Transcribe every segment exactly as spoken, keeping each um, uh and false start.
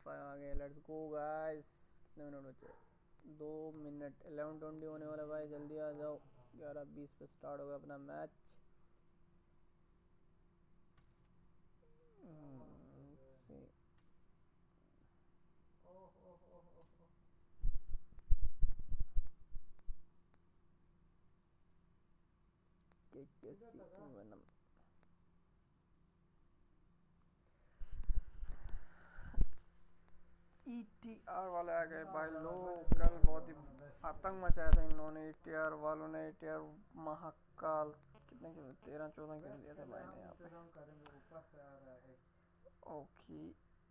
Five आ गए। Let's go guys. कितने मिनट बचे? दो मिनट। इलेवन ट्वेंटी होने वाला भाई, जल्दी आ जाओ। ग्यारह बीस पे स्टार्ट होगा अपना मैच। ई टी आर वाले आ गए भाई लोग। कल बहुत ही आतंक मचाया था इन्होंने। ई टी आर वालों ने। ई टी आर महाकाल कितने के तेरह चौदह के दिए थे भाई ने यहाँ पे। ओके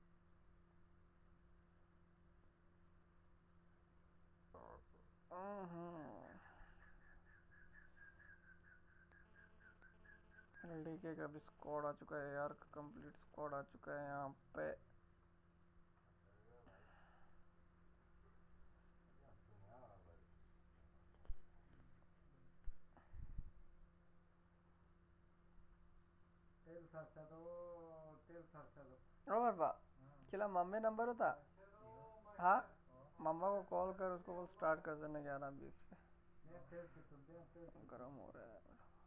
एलडीके का भी स्क्वाड आ चुका है यार। कंप्लीट स्क्वाड आ चुका है यहाँ पे। ओ बाबा किला मम्मी नंबर होता। हाँ मम्मा को कॉल कर, उसको कॉल स्टार्ट कर देना ग्यारह बीस पे। गर्म हो रहा है।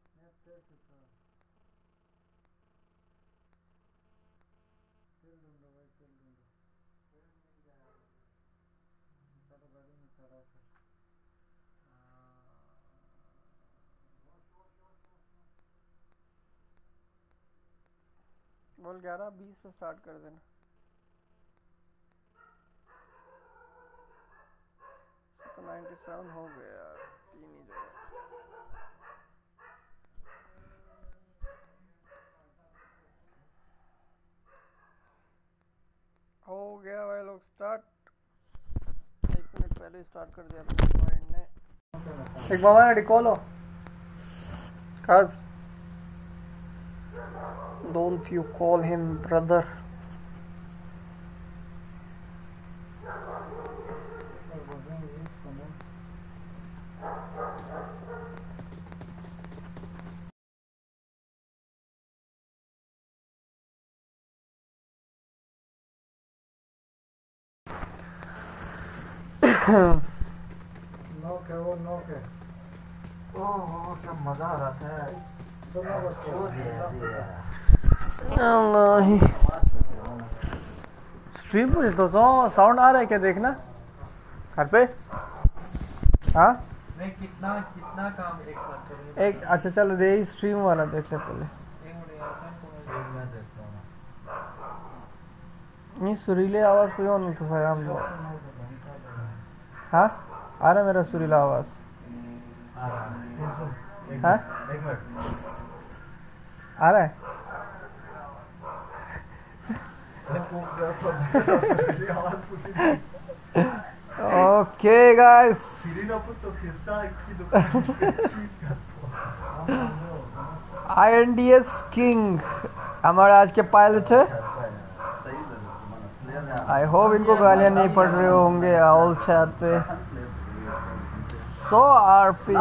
बोल ग्यारह बीस पे स्टार्ट कर देना। तो नाइन्टी सेवन हो गया यार, तीन ही जगह हो गया भाई लोग स्टार्ट। एक मिनट पहले स्टार्ट कर दिया अपने पॉइंट ने। एक बाबा ने रिकॉल हो कर। Don't you call him brother. Knock है वो, नॉक है। ओह क्या मजा आ रहा था। अल्लाह स्ट्रीम पे तो साउंड आ रहा है क्या देखना घर पे। हाँ नहीं कितना कितना काम एक साथ करें। एक अच्छा चलो दे स्ट्रीम वाला देख ले पहले। नहीं सुरीले आवाज कोई और नहीं था सयाम जो। हाँ आ रहा मेरा सुरीला आवाज आ रहा है। सुन सुन हाँ एक मिनट आ रहा है। Okay guys I N D S king हमारे आज के पायलट है। आई होप इनको गालियां नहीं पड़ रहे होंगे ऑल चैट पे। सो आर पी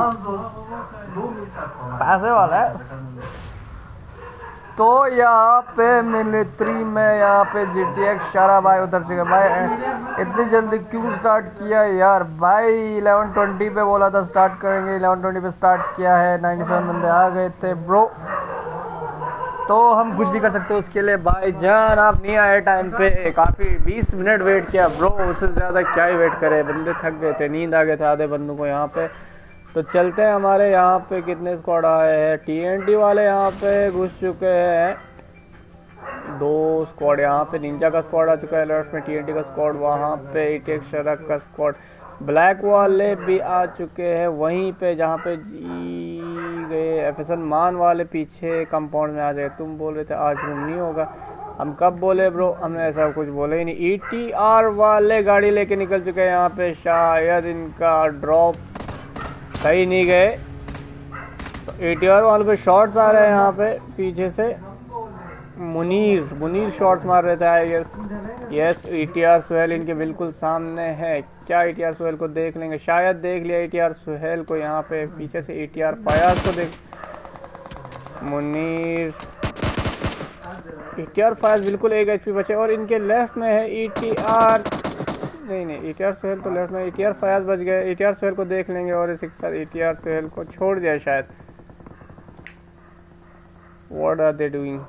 पैसे वाला है तो यहाँ पे मिलिट्री में यहाँ पे जी टी एक्स शारा भाई उतर चुके भाई। इतनी जल्दी क्यों स्टार्ट किया यार भाई। इलेवन ट्वेंटी पे बोला था स्टार्ट करेंगे, इलेवन ट्वेंटी पे स्टार्ट किया है। नाइन्टी सेवन बंदे आ गए थे ब्रो, तो हम कुछ भी कर सकते हैं उसके लिए भाई जान। आप नहीं आए टाइम पे, काफ़ी बीस मिनट वेट किया ब्रो, उससे ज़्यादा क्या ही वेट करे। बंदे थक गए थे, नींद आ गए थे आधे बंदों को यहाँ पे। तो चलते हैं हमारे यहाँ पे कितने स्क्वाड आए हैं। टी एन टी वाले यहाँ पे घुस चुके हैं, दो स्क्वाड यहाँ पे। निंजा का स्क्वाड आ चुका है लेफ्ट में, टी एन टी का स्क्वाड वहाँ पे, एटेक शरक का स्क्वाड। ब्लैक वाले भी आ चुके हैं वहीं पे जहाँ पे जी गए। एफ एस एन मान वाले पीछे कंपाउंड में आ गए। तुम बोल रहे थे आज रूम नहीं होगा, हम कब बोले ब्रो, हमने ऐसा कुछ बोले ही नहीं। ई टी आर वाले गाड़ी लेके निकल चुके हैं यहाँ पे, शायद इनका ड्रॉप सही नहीं गए। तो ए टी आर वालों पे शॉट्स आ रहे हैं यहाँ पे पीछे से। मुनीर मुनीर शॉट्स मार रहे थे I guess. Yes A T R Suhail इनके बिल्कुल सामने है। क्या ए टी आर सुहेल को देख लेंगे? शायद देख लिया ए टी आर सुहेल को यहाँ पे पीछे से। ए टी आर फयाज को देख। Munir E T R fire बिल्कुल एक एच पी बचे और इनके लेफ्ट में है ई टी आर, नहीं नहीं ई टी आर सोहेल तो लेफ्ट में, ई टी आर फयाज बच गए। ई टी आर सोहेल को देख लेंगे और इसी के साथ ई टी आर सोहेल को छोड़ दिया शायद। What are they doing?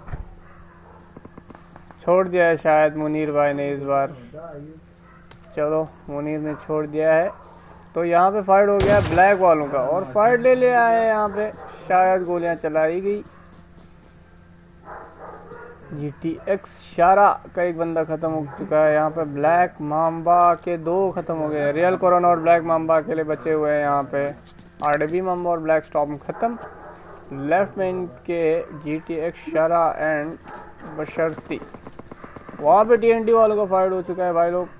छोड़ दिया है शायद मुनीर भाई ने इस बार। चलो मुनीर ने छोड़ दिया है तो यहाँ पे फाइट हो गया है ब्लैक वालों का और फाइट ले लिया है यहाँ पे, शायद गोलियां चलाई गई। जी टी एक्स शारा का एक बंदा खत्म हो चुका है। यहाँ पे ब्लैक माम्बा के दो खत्म हो गए, रियल कोरोना और ब्लैक माम्बा अकेले बचे हुए हैं। यहाँ पे आरडीबी माम्बा और ब्लैक स्टॉर्म खत्म। लेफ्ट में इनके G T X Shara and बशर्ती। वहाँ पे टी एन टी वालों का फाइट हो चुका है भाई लोग।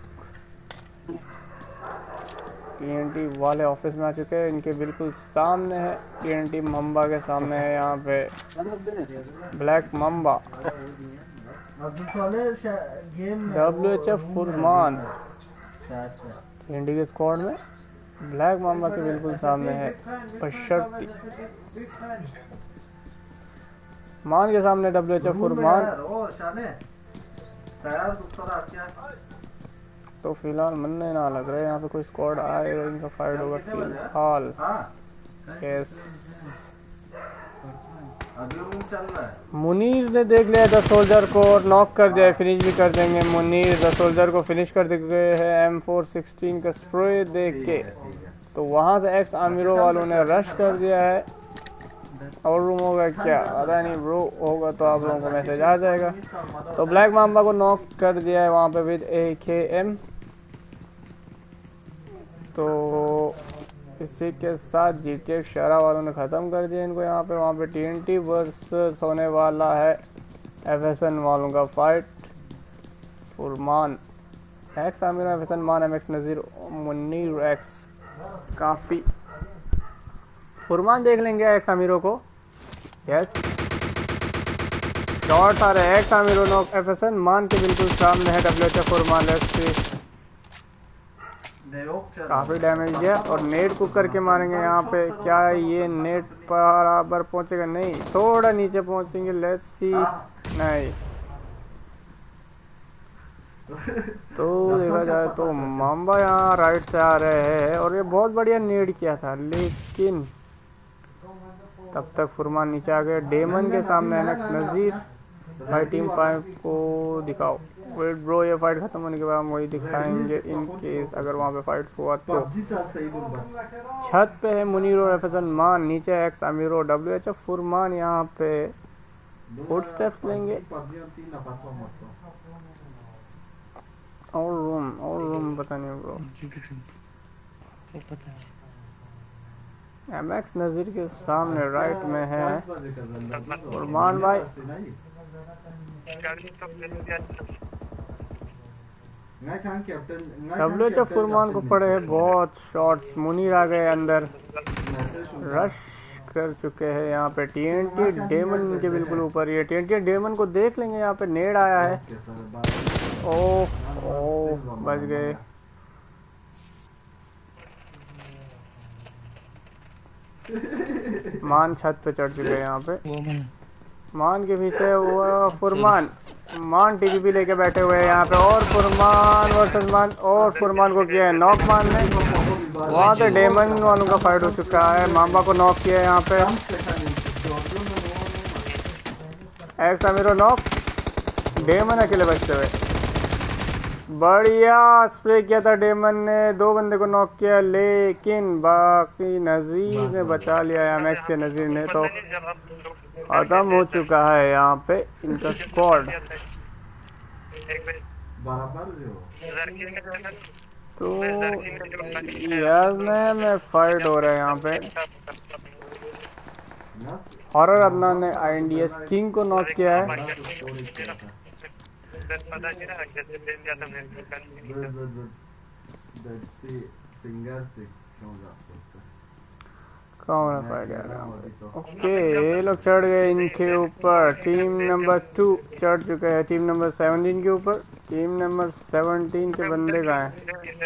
टी एन टी वाले ऑफिस में आ चुके हैं, इनके बिल्कुल सामने है टी एन टी मम्बा के सामने है यहाँ पे black mamba. W H F Furman T N T के स्क्वाड में ब्लैक मम्बा के बिल्कुल सामने है बशर्ती। मान के सामने डब्ल्यू एच एफ फुरमान। तो फिलहाल मन नहीं ना लग रहा है यहाँ पे कोई स्क्वाड आएगा, इनका फाइट होगा फिलहाल। यस मुनीर ने देख लिया द सोल्जर को और नॉक कर दिया, फिनिश भी कर देंगे। मुनीर द सोल्जर को फिनिश कर गए हैं एम फोर सिक्सटीन का स्प्रे देख के। तो वहां से एक्स आमिरों वालों ने रश कर दिया है। और रूम होगा क्या पता नहीं ब्रो, होगा तो आप लोगों को मैसेज आ जाएगा। तो ब्लैक माम्बा को नॉक कर दिया है वहाँ पे विद ए के एम। तो इसी के साथ जी टी एक्स शारा वालों ने ख़त्म कर दिया इनको यहाँ पे। वहाँ पे टी एन टी वर्सेस होने वाला है एफ एस एन वालों का फाइट। Furman X Aamir F S N Maan M X Nazir Munir X काफ़ी। फुरमान देख लेंगे एक्स आमिरों को। यस शॉट आ रहे हैं एक्स आमिरों नो एफ एस एन मान के बिल्कुल सामने है W H F Furman left से काफी डैमेज है और नेट को करके मारेंगे यहाँ पे। क्या ये नेट बराबर पहुंचेगा? नहीं, थोड़ा नीचे पहुंचेंगे। Let's see. नहीं तो देखा जाए तो माम्बा यहाँ राइट से आ रहे हैं और ये बहुत बढ़िया नेट किया था, लेकिन तब तक फुरमान नीचे आ गए। डेमन के सामने एनएक्स नज़ीर भाई टीम फाइव को दिखाओ। वेट ब्रो, ये फाइट खत्म होने के बाद हम वही दिखाएंगे इन केस अगर वहाँ पे फाइट हुआ तो। छत पे है मुनीर और एफ एस एन मान, नीचे एक्स अमीरो डब्ल्यू एच एफ फुरमान यहाँ पे फुट स्टेप्स लेंगे। और रूम और रूम पता नहीं ब्रो। एम एक्स नज़ीर के सामने राइट में है फुरमान भाई। डब्ल्यू एच एफ फुरमान को पड़े हैं बहुत शॉट्स। मुनीर आ गए अंदर, रश कर चुके हैं यहाँ पे। टी एन टी डेमन के बिल्कुल ऊपर। ये टी एन टी डेमन को देख लेंगे, यहाँ पे नेड आया है। ओह ओह बच गए। मान छत पे चढ़ चुके हैं यहाँ पे। मान के पीछे वो फुरमान, मान टीवी लेके बैठे हुए हैं यहाँ पे। और फुरमान वर्सेस मान, और फुरमान को किया है नॉक मान ने। वहाँ पे डेमन वालों का फाइट हो चुका है। माम्बा को नॉक किया है यहाँ पे। एक्स अमीरो नॉक, डेमन अकेले बचते हुए। बढ़िया स्प्रे किया था डेमन ने, दो बंदे को नॉक किया, लेकिन बाकी नज़ीर ने बचा लिया है। एमएक्स के नज़ीर ने तो खत्म हो चुका है यहाँ पे इनका स्क्वाड। तो यार में फाइट हो रहा है यहाँ पे। हॉरर अदनान ने I N D S king को नॉक किया है। कौन है फाइट यार? ओके ये लोग चढ़ गए इनके ऊपर। टीम नंबर टू चढ़ चुके हैं टीम नंबर सेवनटीन के ऊपर। टीम नंबर सेवनटीन के बंदे का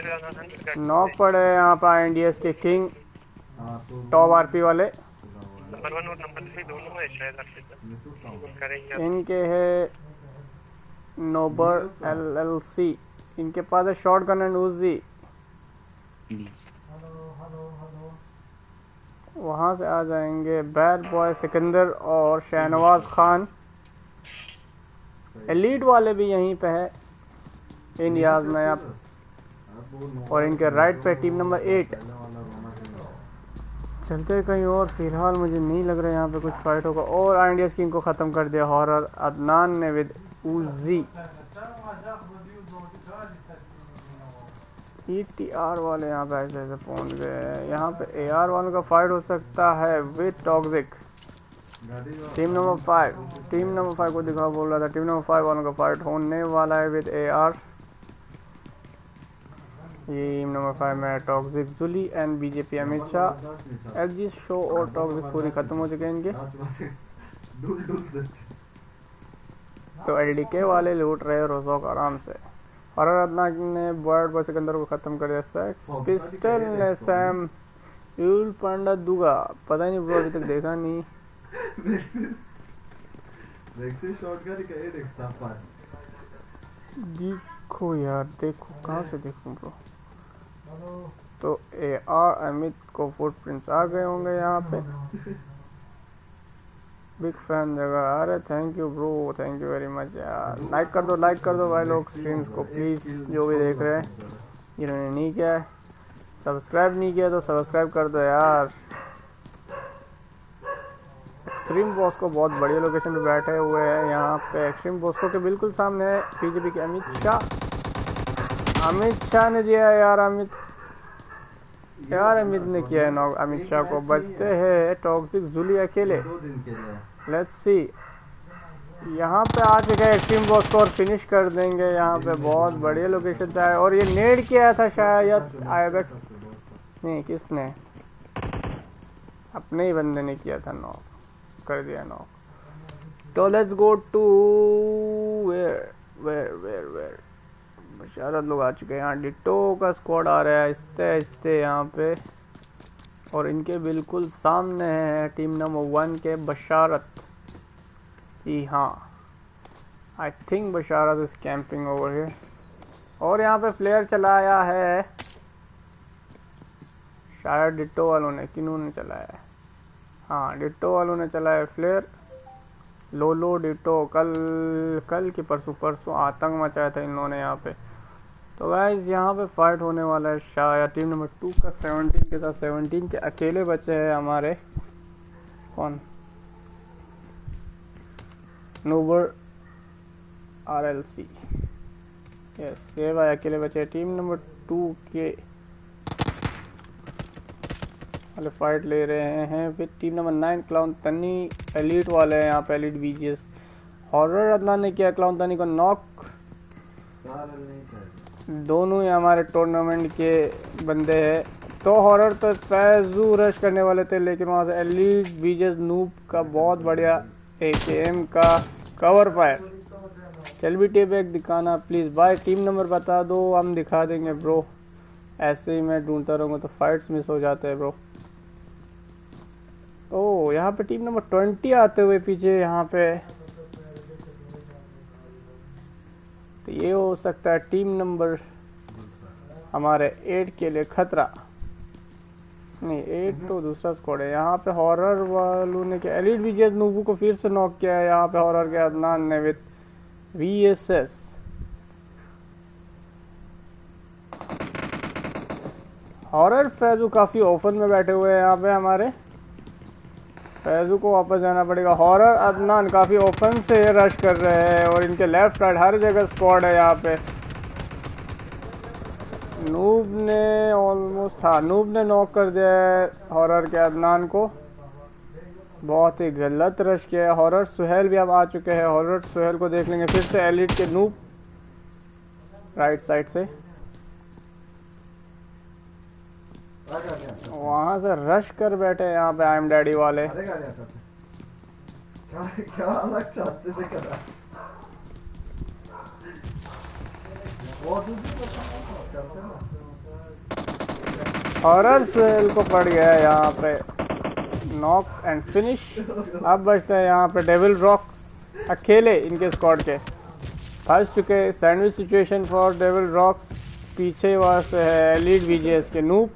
है नॉक पड़े हैं यहाँ पर आई एन डी एस के किंग टॉप आरपी वाले। नंबर वन और नंबर थ्री दोनों है शायद आपके। इनके है नोबर एल एल सी, इनके पास है शॉर्ट गन एंड उजी। वहाँ से आ जाएंगे बैड बॉय सिकंदर और शहनवाज खान। एलीट वाले भी यहीं पे है इंडियाज में आप। और इनके राइट पे टीम नंबर एट। चलते कहीं और, फिलहाल मुझे नहीं लग रहा है यहाँ पे कुछ फाइट होगा। और इंडियस किंग को ख़त्म कर दिया हॉरर अदनान ने with Uzi. E T R वाले यहाँ पे ऐसे ऐसे पहुँच गए हैं। यहाँ पे ए आर वालों का फाइट हो सकता है with toxic. Team number five, team number five को दिखा बोल रहा था। टीम नंबर फाइव वालों का फाइट होने वाला है विद ए आर। ये टीम नंबर फाइव में toxic Julie and BJP Amit Shah. L G show और टॉक्सिक पूरी खत्म हो चुके हैं इनके। तो एल डी के वाले लूट रहे रोजोक आराम से। और अदनान ने बर्ड बॉय सिकंदर को खत्म कर दिया। सेक्स पिस्टल ने सैम यूल पांडा दूगा, पता नहीं ब्रो, अभी तक देखा नहीं। देखो यार, देखो कहाँ से देखूं ब्रो। तो ए आर अमित को फुटप्रिंट्स आ गए होंगे यहाँ पे। बिग फैन जगह आ रहे। Thank you bro, thank you very much यार। लाइक कर दो, लाइक कर दो भाई लोग स्ट्रीम्स को प्लीज़, जो भी देख रहे हैं। जिन्होंने नहीं किया है, सब्सक्राइब नहीं किया तो सब्सक्राइब कर दो यार। एक्सट्रीम बॉस्को बहुत बढ़िया लोकेशन पे बैठे हुए हैं यहाँ पे। एक्सट्रीम बॉस्को के बिल्कुल सामने है बीजेपी के अमित शाह। अमित शाह ने दिया यार, अमित यार अमित ने किया है नॉक अमित शाह को। बचते हैं टॉक्सिक जुली अकेले। लेट्स सी, यहाँ पे आ चुके हैं एक्सट्रीम बॉस को और फिनिश कर देंगे। यहाँ पे बहुत बढ़िया लोकेशन था। और ये नेड किया था शायद आईबेक्स नहीं, किसने, अपने ही बंदे ने किया था, नॉक कर दिया नॉक। तो let's go to where where where where Basharat लोग आ चुके हैं यहाँ। डिटो का स्क्वाड आ रहा है आहिस्ते आहिस्ते यहाँ पे। और इनके बिल्कुल सामने है टीम नंबर वन के बशारत। जी हाँ, I think Basharat is camping over here. और यहाँ पे फ्लेयर चलाया है शायद डिटो वालों ने। किन्होंने चलाया है? हाँ, डिटो वालों ने चलाया फ्लेयर। लोलो डिटो कल कल की परसों परसों आतंक मचाया था इन लोगों ने यहाँ पे। तो गाइस यहाँ पे फाइट होने वाला है शायद टीम नंबर टू का सेवनटीन के साथ। सेवनटीन के अकेले बचे हैं हमारे कौन, Noober R L C. Yes, ये भाई अकेले बचे हैं। टीम नंबर टू के वाले फाइट ले रहे हैं फिर team number nine clown Tani. Elite वाले हैं यहाँ पे, एलीट बीजीएस। हॉरर अदनान ने किया क्लाउन तनी को नॉक। दोनों ही हमारे टूर्नामेंट के बंदे हैं। तो हॉरर तो फैजू रश करने वाले थे, लेकिन वहाँ से एलीट बीजीएस नूब का बहुत बढ़िया एकेएम का कवर फायर। चल भी टेप एक दिखाना प्लीज भाई, टीम नंबर बता दो, हम दिखा देंगे ब्रो। ऐसे ही मैं ढूंढता रहूँगा तो फाइट्स मिस हो जाते हैं ब्रो। ओ यहाँ पे टीम नंबर ट्वेंटी आते हुए पीछे यहाँ पे। तो ये हो सकता है टीम नंबर हमारे एट के लिए खतरा। नहीं, एट तो दूसरा स्क्वाड है। यहाँ पे हॉरर वालों ने क्या एलीट बीजीएस नूबू को फिर से नॉक किया है। यहाँ पे हॉरर के अदनान ने विद वीएसएस। हॉरर फैजू काफी ओपन में बैठे हुए हैं यहाँ पे हमारे। फैजू को वापस जाना पड़ेगा। हॉरर अदनान काफी ओपन से रश कर रहे हैं और इनके लेफ्ट राइट हर जगह स्क्वाड है यहाँ पे। नूब ने ऑलमोस्ट हाँ नूब ने नॉक कर दिया है हॉरर के अदनान को। बहुत ही गलत रश किया है। हॉरर सुहेल भी अब आ चुके हैं। हॉरर सुहेल को देख लेंगे फिर से। एलिट के नूब राइट साइड से वहां से रश कर बैठे यहाँ पे आई एम डैडी वाले। क्या अलग चाहते थे करा। हॉरर सुहेल को पड़ गया है यहाँ पे। Knock and finish. अब बचते हैं यहाँ पे डेविल रॉक्स अकेले इनके स्क्वाड के फंस चुके। Sandwich situation for devil rocks. पीछे वहाँ से है एलीट वीजीएस के नूब।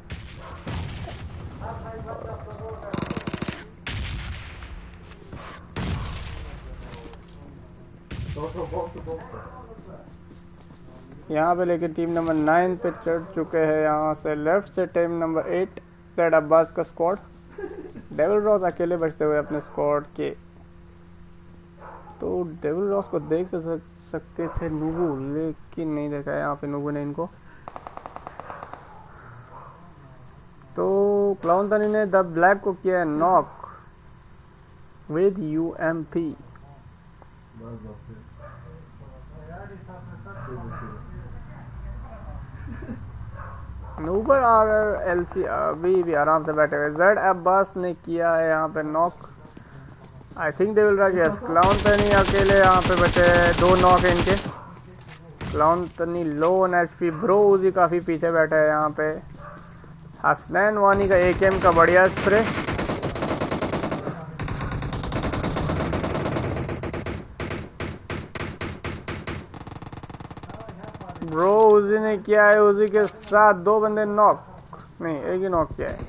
यहाँ पे लेकिन टीम नंबर नाइन पे चढ़ चुके हैं। यहाँ से लेफ्ट से team number eight Z Abbas का स्क्वाड। डेविल रॉस अकेले बचते हुए अपने स्क्वाड के। तो डेविल रॉस को देख सकते थे नूबू, लेकिन नहीं देखा है यहाँ पे नूबू ने इनको। तो क्लाउन तनी ने द ब्लैक को किया knock with U M P. Noober और एलसी अभी भी आराम से बैठे हुए। जेड अब्बास ने किया है यहाँ पे knock. I think they will rush. Yes, clown Tani अकेले यहाँ पे बचे। दो नॉक है इनके। Clown Tani low on HP. Bro Uzi काफी पीछे बैठा है यहाँ पे। हसनैन वानी का एकेएम का बढ़िया स्प्रे। ब्रो उजी ने किया है। उजी के साथ दो बंदे नॉक, नहीं एक ही नॉक किया है।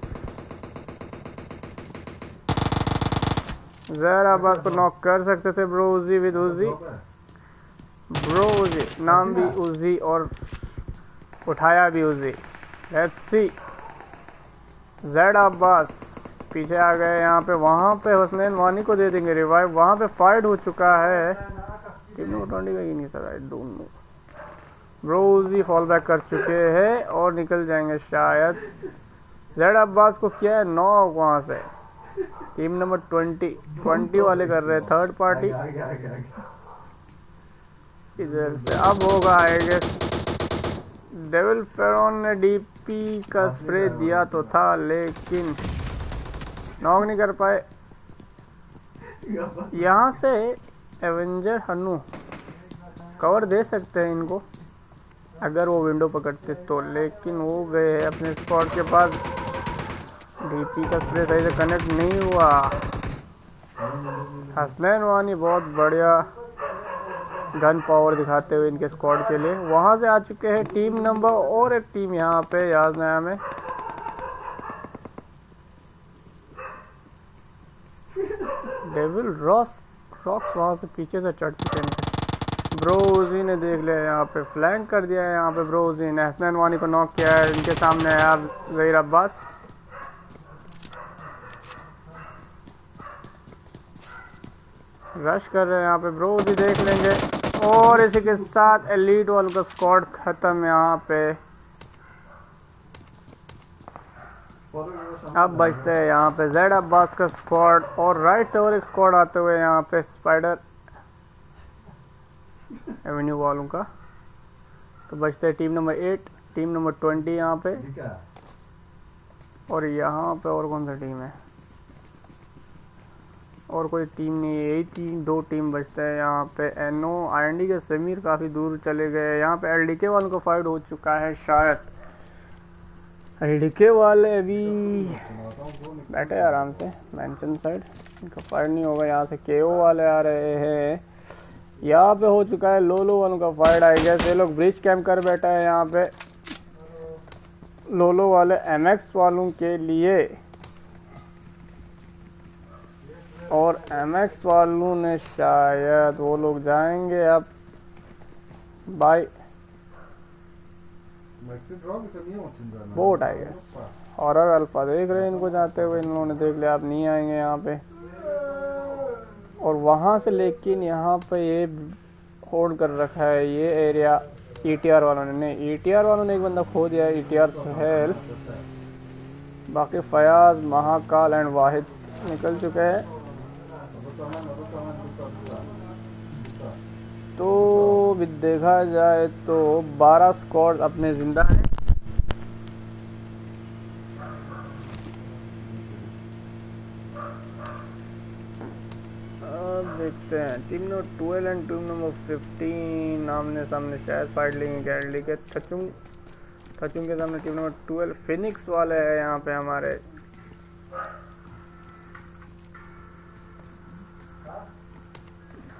जरा अब्बास को नॉक कर सकते थे bro Uzi with Uzi. Bro Uzi नाम भी उजी और उठाया भी Uzi. Let's see. Z Abbas पीछे आ गए यहाँ पे। वहाँ पे हसनैन वानी को दे देंगे रिवाइव। वहाँ पे फाइट हो चुका है। ट्वेंटी का ही नहीं सर, आई डोंट नो। ब्रोजी फॉल बैक कर चुके हैं और निकल जाएंगे शायद। जेड अब्बास को किया है नॉक वहां से। टीम नंबर ट्वेंटी ट्वेंटी वाले कर रहे हैं थर्ड पार्टी इधर से। अब होगा आई गेस। डेविल फेरोन ने डीपी का स्प्रे दिया तो था, लेकिन नॉक नहीं कर पाए। यहाँ से एवेंजर हनु कवर दे सकते हैं इनको अगर वो विंडो पकड़ते तो, लेकिन वो गए हैं अपने स्पॉट के पास। डीपी का स्प्रे सही से कनेक्ट नहीं हुआ। हसनैन वानी बहुत बढ़िया गन पावर दिखाते हुए इनके स्क्वाड के लिए वहां से आ चुके हैं। टीम नंबर और एक टीम यहाँ पे याद नया में। डेविल रॉस रॉक्स वहां से पीछे से चढ़ चुके हैं। ब्रोजी ने देख लिया यहाँ पे, फ्लैंक कर दिया है यहाँ पे। ब्रोजी ने हसनैन वानी को नॉक किया है। इनके सामने है अब ज़हीर अब्बास। रश कर रहे हैं यहाँ पे। ब्रोजी देख लेंगे और इसी के साथ एलीट वालों का स्क्वाड खत्म यहाँ पे। अब बचते हैं यहाँ पे जेड अब्बास का स्क्वाड और राइट से और एक स्क्वाड आते हुए यहाँ पे स्पाइडर एवेन्यू वालों का। तो बचते हैं team number eight, team number twenty यहाँ पे। और यहाँ पे और कौन सा टीम है? और कोई टीम नहीं है, यही तीन दो टीम बचते हैं यहाँ पे। एनो आईएनडी के समीर काफ़ी दूर चले गए। यहाँ पे एलडीके वालों का फाइट हो चुका है शायद। एलडीके वाले अभी बैठे आराम से मेंशन साइड, इनका फाइट नहीं होगा। यहाँ से केओ वाले आ रहे हैं। यहाँ पे हो चुका है लोलो वालों का फाइट आई गेस। ये लोग ब्रिज कैंप कर बैठा है यहाँ पे लोलो वाले एमएक्स वालों के लिए। और एमएक्स वालों ने शायद वो लोग जाएंगे अब by boat I guess. Horror alpha देख रहे हैं इनको जाते हुए। इन लोगों ने देख लिया, आप नहीं आएंगे यहाँ पे। और वहाँ से लेकिन यहाँ पे ये होल्ड कर रखा है ये एरिया ईटीआर वालों ने। नहीं, ईटीआर वालों ने एक बंदा खो दिया है, ईटीआर सुहेल। बाकी फयाज, महाकाल एंड वाहिद निकल चुके हैं। तो भी देखा जाए तो बारह स्क्वाड अपने जिंदा हैं। अब देखते हैं team number twelve and team number fifteen आमने सामने शायद फाइट लेंगे। गैरली के थचुंग थचुंग के सामने टीम नंबर ट्वेल्व फिनिक्स वाले हैं यहाँ पे हमारे।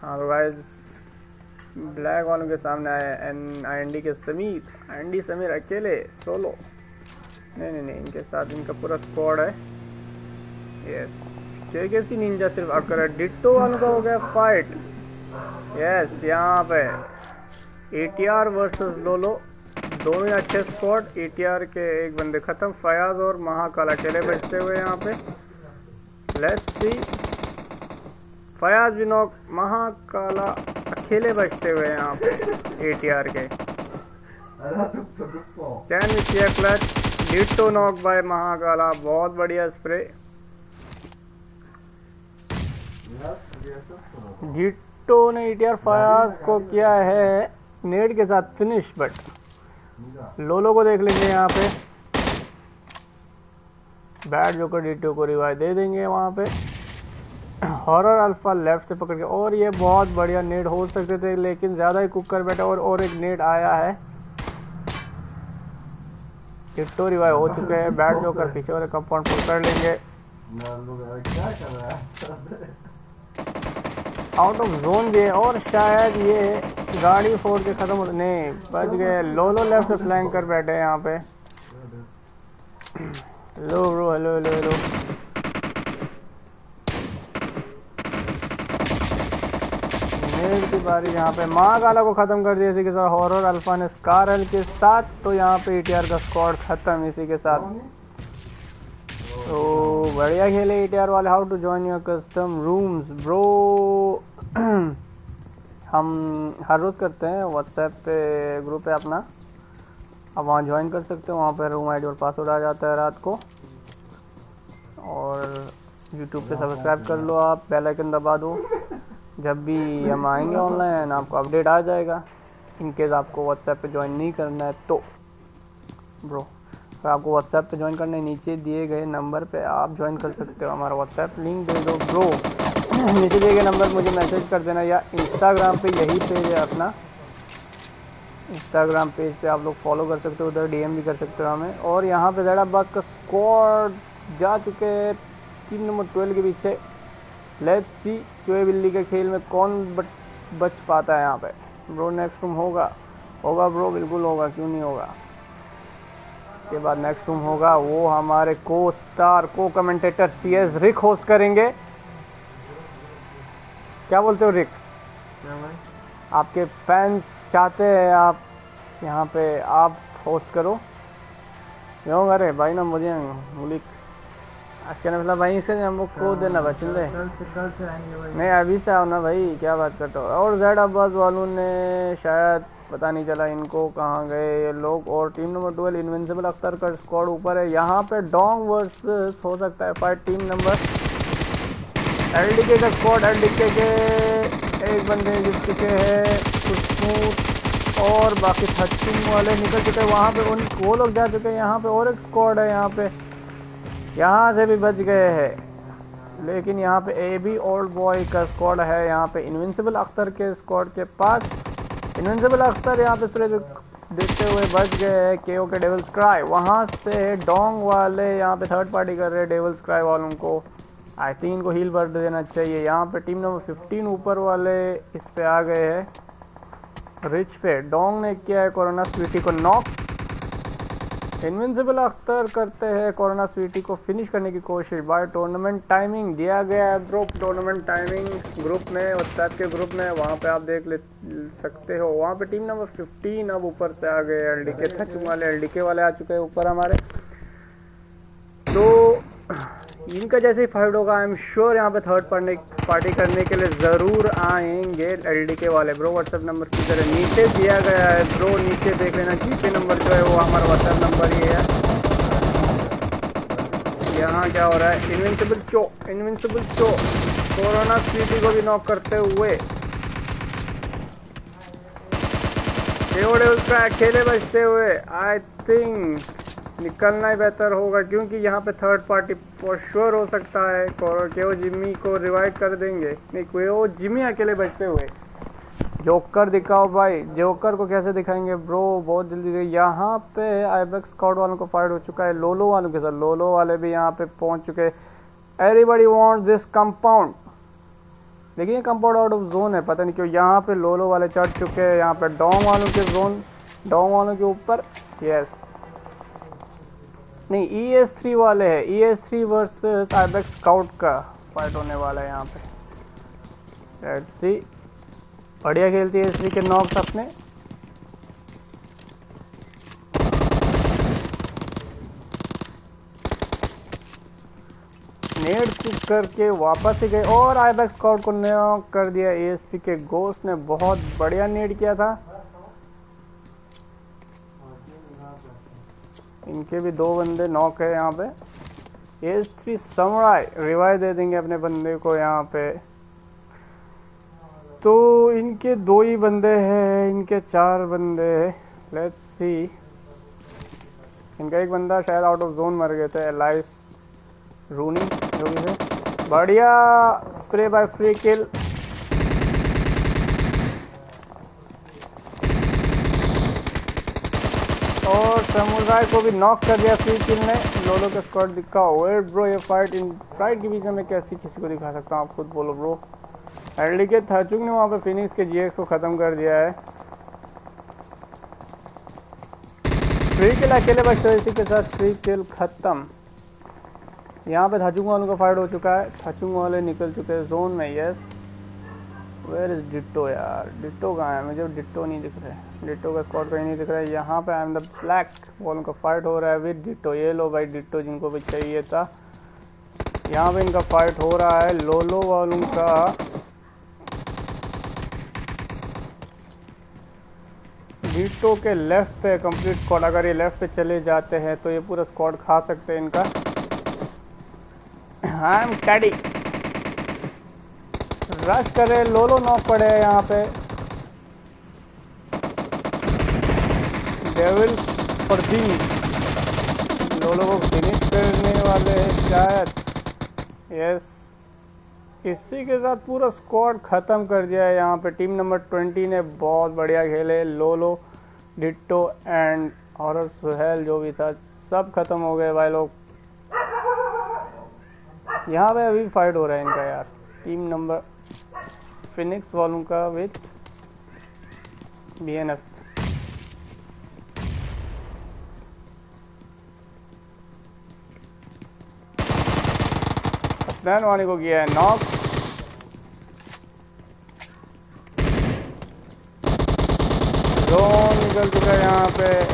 हाँ तो गाइस ब्लैक वालों के सामने आए एन आई एन डी के Sameer I N D Sameer अकेले सोलो नहीं नहीं नहीं इनके साथ इनका पूरा स्क्वाड है। यस कैसी निंजा सिर्फ अकर है। डिट्टो वालों का हो गया फाइट। यस यहाँ पे ए टी आर वर्सेस लोलो दोनों ही अच्छे स्क्वाड। ए टी आर के एक बंदे खत्म, फयाज और महाकाल अकेले बचते हुए यहाँ पे। लेट्स सी फयाज भी नॉक, महाकाला अकेले बचते हुए यहाँ पे ए टी आर के। Can we see a clutch. Ditto knock by Mahakala, बहुत बढ़िया स्प्रे। डिट्टो ने ए टी आर फयाज को किया है नेड के साथ फिनिश, बट लोलो को देख लेंगे यहाँ पे। बैड जोकर डिट्टो को रिवाइव दे देंगे वहाँ पे। हॉरर अल्फा लेफ्ट से पकड़ के, और ये बहुत बढ़िया नेड हो सकते थे लेकिन ज़्यादा ही कुक कर बैठा और और एक नेड आया है। डिट्टो रिवाइव हो चुके हैं। बैड जोकर पीछे वाले कंपाउंड पुल कर लेंगे। आउट ऑफ जोन भी है और शायद ये गाड़ी फोड़ के खत्म हो, नहीं बच गए। लोलो लेफ्ट से फ्लैंक कर बैठे हैं यहाँ पे। Hello bro, hello hello hello. मेल की बारी यहाँ पे। महाकाला को खत्म कर दिया इसी के साथ। हॉरर अल्फा ने स्कार एल के साथ, तो यहाँ पे ए टी आर का स्क्वाड खत्म इसी के साथ। तो बढ़िया खेले ए टी आर वाले। How to join your custom rooms bro. हम हर रोज़ करते हैं, व्हाट्सएप पे ग्रुप है अपना, आप वहाँ ज्वाइन कर सकते हो। वहाँ पर रूम आईडी और पासवर्ड आ जाता है रात को। और यूट्यूब पे सब्सक्राइब कर लो आप, बेल आइकन दबा दो, जब भी हम आएंगे ऑनलाइन आपको अपडेट आ जाएगा। इनकेस आपको व्हाट्सएप पे ज्वाइन नहीं करना है तो ब्रो, अगर आपको व्हाट्सएप पे ज्वाइन करना है नीचे दिए गए नंबर पे आप ज्वाइन कर सकते हो। हमारा व्हाट्सएप लिंक दे दो ब्रो, नीचे दिए गए नंबर मुझे मैसेज कर देना, या इंस्टाग्राम पे यही पेज है अपना, इंस्टाग्राम पेज पे आप लोग फॉलो कर सकते हो, उधर डी एम भी कर सकते हो हमें। और यहाँ पे जैदाबाद का स्क्वाड जा चुके हैं टीम नंबर ट्वेल्व के पीछे। लेट्स सी चूहे बिल्ली के खेल में कौन बच बच पाता है यहाँ पे। ब्रो नेक्स्ट रूम होगा होगा ब्रो, बिल्कुल होगा, क्यों नहीं होगा। के बाद नेक्स्ट रूम होगा, वो हमारे को स्टार को commentator C S Rick host करेंगे। क्या बोलते हो रिक? आपके फैंस चाहते हैं आप यहाँ पे आप होस्ट करो। क्यों अरे भाई ना मुझे मुलिक आज मतलब भाई इसके हम लोग को देना भाई चल नहीं अभी से आओ ना भाई, क्या बात करते हो। और जेड अब्बास वालों ने शायद पता नहीं चला इनको कहाँ गए ये लोग। और team number twelve invincible Akhtar का स्क्वाड ऊपर है। यहाँ पे डोंग वर्सेस हो सकता है fight team number L D K का स्क्वाड। एल डी के के एक बंदे जिस चुके हैं स्मूथ और बाकी थर्टीन वाले निकल चुके हैं वहाँ पे, उन वो लोग जा चुके हैं। यहाँ पे और एक स्क्वाड है, यहाँ पे यहाँ से भी बच गए हैं। लेकिन यहाँ पे ए बी ओल्ड बॉय का स्क्वाड है यहाँ पे इनविंसिबल अख्तर के स्क्वाड के पास। इनविंसिबल अख्तर यहाँ पे स्प्रे देखते हुए बच गए हैं केओ के डेविल्स क्राई। वहाँ से डोंग वाले यहाँ पे थर्ड पार्टी कर रहे हैं डेविल्स क्राई वालों को। आई थिंक इनको हील भर देना चाहिए। यहाँ पे टीम नंबर फिफ्टीन ऊपर वाले इस पे आ गए हैं रिच पे। डोंग ने किया है कोरोना स्वीटी को नॉक। इनविंसिबल अख्तर करते हैं कोरोना स्वीटी को फिनिश करने की कोशिश। बाय टूर्नामेंट टाइमिंग दिया गया है ग्रुप टूर्नामेंट टाइमिंग ग्रुप में, व्हाट्सएप के ग्रुप में, वहाँ पे आप देख ले सकते हो। वहाँ पे टीम नंबर फिफ्टीन अब ऊपर से आ गए एल डी के थक वाले एल डी के वाले आ चुके हैं ऊपर हमारे। तो इनका जैसे ही फाइट होगा आई एम श्योर यहाँ पे थर्ड पार्टी पार्टी करने के लिए ज़रूर आएंगे एल डी के वाले। ब्रो व्हाट्सएप नंबर की तरह नीचे दिया गया है ब्रो, नीचे देख लेना। जीपे नंबर जो है वो हमारा व्हाट्सएप नंबर ही है। यहाँ क्या हो रहा है, इनविंसिबल चो इनविंसिबल चो कोरोना स्वीटी को भी नॉक करते हुए उसका अकेले बचते हुए आई थिंक निकलना ही बेहतर होगा, क्योंकि यहाँ पे थर्ड पार्टी फॉर श्योर हो सकता है। केओ जिम्मी को रिवाइव कर देंगे। नहीं केओ जिम्मी अकेले बचते हुए। जोकर दिखाओ भाई, जोकर को कैसे दिखाएंगे ब्रो, बहुत जल्दी। यहाँ पे आईबेक्स स्क्वाड वालों को फाइट हो चुका है लोलो वालों के साथ। लोलो वाले भी यहाँ पे पहुँच चुके हैं। Everybody wants this compound. देखिए कंपाउंड आउट ऑफ जोन है, पता नहीं क्यों यहाँ पे लोलो वाले चढ़ चुके हैं, यहाँ पे डॉम वालों के जोन, डॉम वालों के ऊपर। यस नहीं, ई एस थ्री वाले हैं, E S three versus ibex scout का फाइट होने वाला है यहाँ पे। लेट्स सी, बढ़िया खेलती है ई एस थ्री के नॉक्स अपने। नेड कुक करके वापस ही गए और आइबेक्स स्काउट को नॉक कर दिया। ई एस थ्री के गोस्ट ने बहुत बढ़िया नेड किया था। इनके भी दो बंदे नॉक है यहाँ पे। A S three samurai revive दे देंगे अपने बंदे को यहाँ पे। तो इनके दो ही बंदे हैं, इनके चार बंदे हैं। लेट्स सी, इनका एक बंदा शायद आउट ऑफ जोन मर गए थे, एलाइस रूनी जो भी है। बढ़िया स्प्रे बाय फ्री किल। और समुराई को भी नॉक कर दिया फ्री किल ने। लोलो का स्क्वाड दिखा। वेट ब्रो, ये फाइट इन फाइट के बीच में मैं कैसी किसी को दिखा सकता हूँ, आप खुद बोलो ब्रो। एडली के थाचुंग ने वहाँ पे फिनिक्स के जी एक्स को खत्म कर दिया है। फ्री किल अकेले बचते, इसी के साथ फ्री किल खत्म। यहाँ पे थाचुंग वालों का फाइट हो चुका है, थाचुंग वाले निकल चुके हैं जोन में। यस, वेयर इज डिट्टो यार, डिट्टो कहाँ है? मुझे डिट्टो नहीं दिख रहा है, डिट्टो का स्क्वाड कहीं नहीं दिख रहा है। यहाँ पे आई एम द ब्लैक वालों का फाइट हो रहा है विद डिट्टो। ये लो भाई डिट्टो जिनको भी चाहिए था, यहाँ पे इनका फाइट हो रहा है लोलो वालों का। डिट्टो के लेफ्ट पे कंप्लीट स्क्वाड, अगर ये लेफ्ट पे चले जाते हैं तो ये पूरा स्क्वाड खा सकते हैं इनका। आई एम कैडी, रश करे, लोलो नॉक पड़े हैं यहाँ पे। डेविल और दी लोलो को फिनिश करने वाले हैं शायद। यस, इसी के साथ पूरा स्क्वाड खत्म कर दिया है यहाँ पे। टीम नंबर ट्वेंटी ने बहुत बढ़िया खेले। लोलो, डिट्टो एंड और सुहेल जो भी था सब खत्म हो गए भाई लोग। यहाँ पे अभी फाइट हो रहा है इनका यार, टीम नंबर फिनिक्स वालों का with B N F. Afnan वाले को किया है नॉक। जोन निकल चुका है यहाँ पे।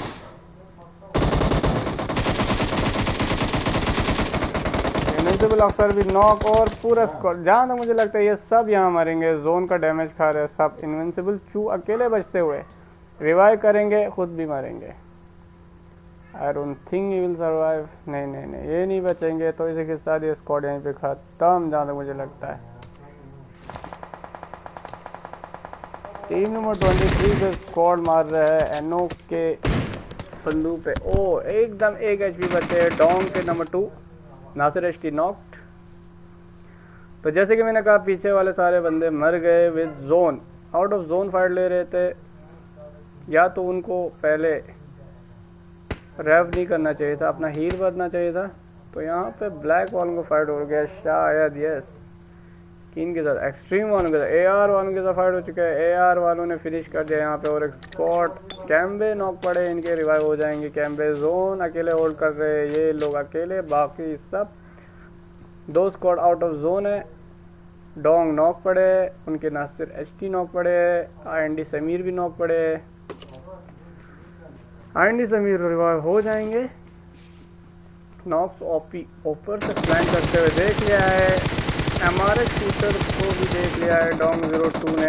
इनविजिबल अफसर भी नॉक और पूरा स्क्वाड, जहाँ तक मुझे लगता है ये सब यहाँ मरेंगे। जोन का डैमेज खा रहे हैं सब। इनविंसिबल चू अकेले बचते हुए रिवाइव करेंगे, खुद भी मरेंगे। I don't think he will survive. नहीं नहीं नहीं, ये नहीं बचेंगे। तो इसी के साथ ये स्क्वाड यहीं पे खत्म, जहाँ तक मुझे लगता है। टीम नंबर ट्वेंटी थ्री पे स्क्वाड मार रहा है एनो के बंदूक पे। ओ एकदम एक एच पी बचे। डॉन के number two Nasir H T knocked. तो जैसे कि मैंने कहा पीछे वाले सारे बंदे मर गए with zone. Out of zone fight ले रहे थे, या तो उनको पहले रेव नहीं करना चाहिए था, अपना हील भरना चाहिए था। तो यहाँ पे ब्लैक वालों को फाइट हो गया शायद। यस, किन के साथ? एक्सट्रीम वालों के साथ, ए आर वालों के साथ फाइट हो चुका है। ए आर वालों ने फिनिश कर दिया यहाँ पे। और एक स्पॉट कैम्बे नॉक पड़े, इनके रिवाइव हो जाएंगे। कैम्बे जोन अकेले होल्ड कर रहे हैं, ये लोग अकेले, बाकी सब दो स्क्वाड आउट ऑफ जोन है। डोंग नॉक पड़े, उनके नासिर एच टी नॉक पड़े, आई एन डी समीर भी नॉक पड़े। I N D Sameer revive हो जाएंगे। नॉक्स ओपी ऊपर से प्लान करते हुए देख लिया है। एम आर एस शूटर को भी देख लिया है डोंग जीरो टू ने।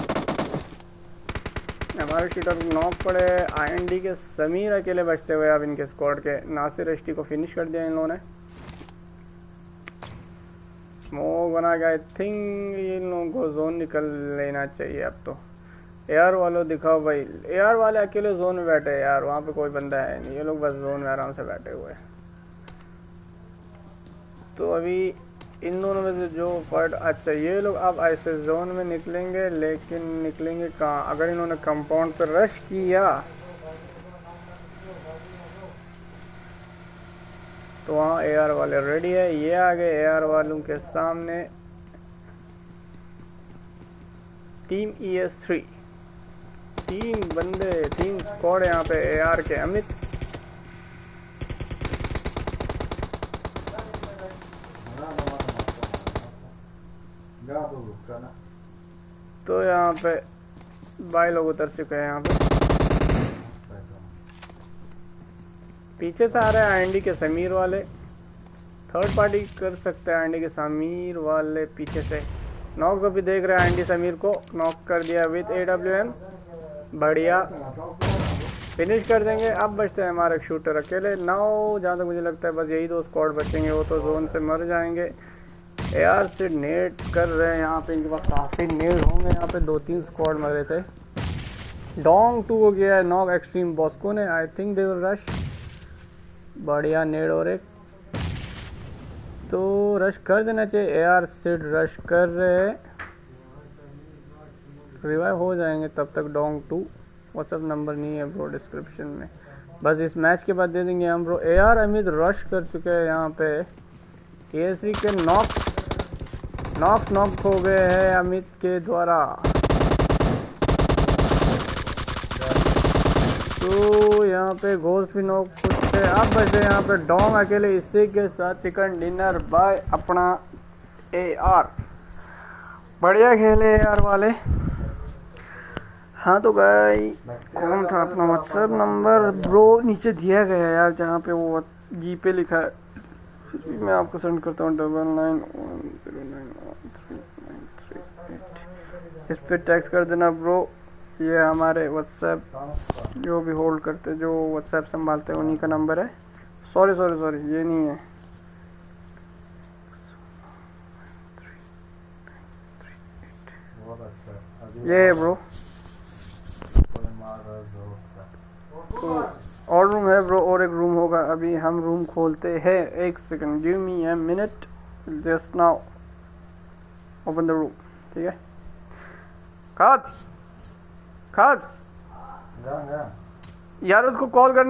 M R S shooter knock पड़े। आई एन डी के समीर अकेले बचते हुए अब इनके स्क्वाड के। नासिर एच टी को फिनिश कर दिया इन लोगों ने। स्मोक बना के आई थिंक इन लोगों को जोन निकल लेना चाहिए अब तो। एयर वालों दिखाओ भाई, एयर वाले अकेले जोन में बैठे हैं यार, वहाँ पे कोई बंदा है नहीं, ये लोग बस जोन में आराम से बैठे हुए हैं। तो अभी इन दोनों में से जो फाइट, अच्छा ये लोग अब ऐसे जोन में निकलेंगे, लेकिन निकलेंगे कहाँ? अगर इन्होंने कंपाउंड पर रश किया तो वहाँ एआर वाले रेडी है। ये आ गए एआर वालों के सामने। टीम ई एस थ्री, तीन बंदे, तीन स्क्वाड यहाँ पे। ए आर के अमित, तो यहाँ पे भाई लोग उतर चुके हैं। यहाँ पे पीछे से आ रहे हैं आई एन डी के समीर वाले, थर्ड पार्टी कर सकते हैं। आई एन डी के समीर वाले पीछे से नॉक अभी देख रहे हैं। आई एन डी समीर को नॉक कर दिया विद ए डब्ल्यू एम, बढ़िया फिनिश कर देंगे। अब बचते हैं हमारे शूटर अकेले। नाउ जहाँ तक मुझे लगता है बस यही दो स्क्वाड बचेंगे, वो तो जोन से मर जाएंगे। ए आर से नेट कर रहे हैं यहाँ पे, इनके पास काफ़ी नेट होंगे। यहाँ पे दो तीन स्क्वाड मरे थे। डोंग टू हो गया है नॉक एक्सट्रीम बॉस्को ने, I think they will rush. बढ़िया नेड और एक तो रश कर देना चाहिए। ए आर सिड रश कर रहे हैं, रिवाइव हो जाएंगे तब तक। डोंग टू व्हाट्सअप नंबर नहीं है ब्रो डिस्क्रिप्शन में, बस इस मैच के बाद दे देंगे हम bro. A R Amit rush कर चुके हैं यहाँ पे। ए एस सी के नॉक नॉक नॉक हो गए हैं अमित के द्वारा। तो यहाँ पे घोष भी नॉक कुछ थे। अब बचे यहाँ पे डोंग अकेले, इसी के साथ चिकन डिनर बाय अपना ए आर। बढ़िया खेले ए आर वाले। हाँ तो भाई कौन था अपना व्हाट्सएप नंबर ब्रो नीचे दिया गया है यार, जहाँ पे वो जी पे लिखा है, मैं आपको सेंड करता हूँ। Double nine one zero nine one three nine three eight, इस पर टैक्स कर देना ब्रो। ये हमारे व्हाट्सएप जो भी होल्ड करते, जो व्हाट्सएप संभालते हैं उन्हीं का नंबर है। सॉरी सॉरी सॉरी ये नहीं है। ये है ब्रो, तो और रूम है ब्रो, और एक रूम होगा। अभी हम रूम खोलते हैं, एक second, give me a minute, just now open the room. ठीक है खाद खाद यार उसको कॉल करनी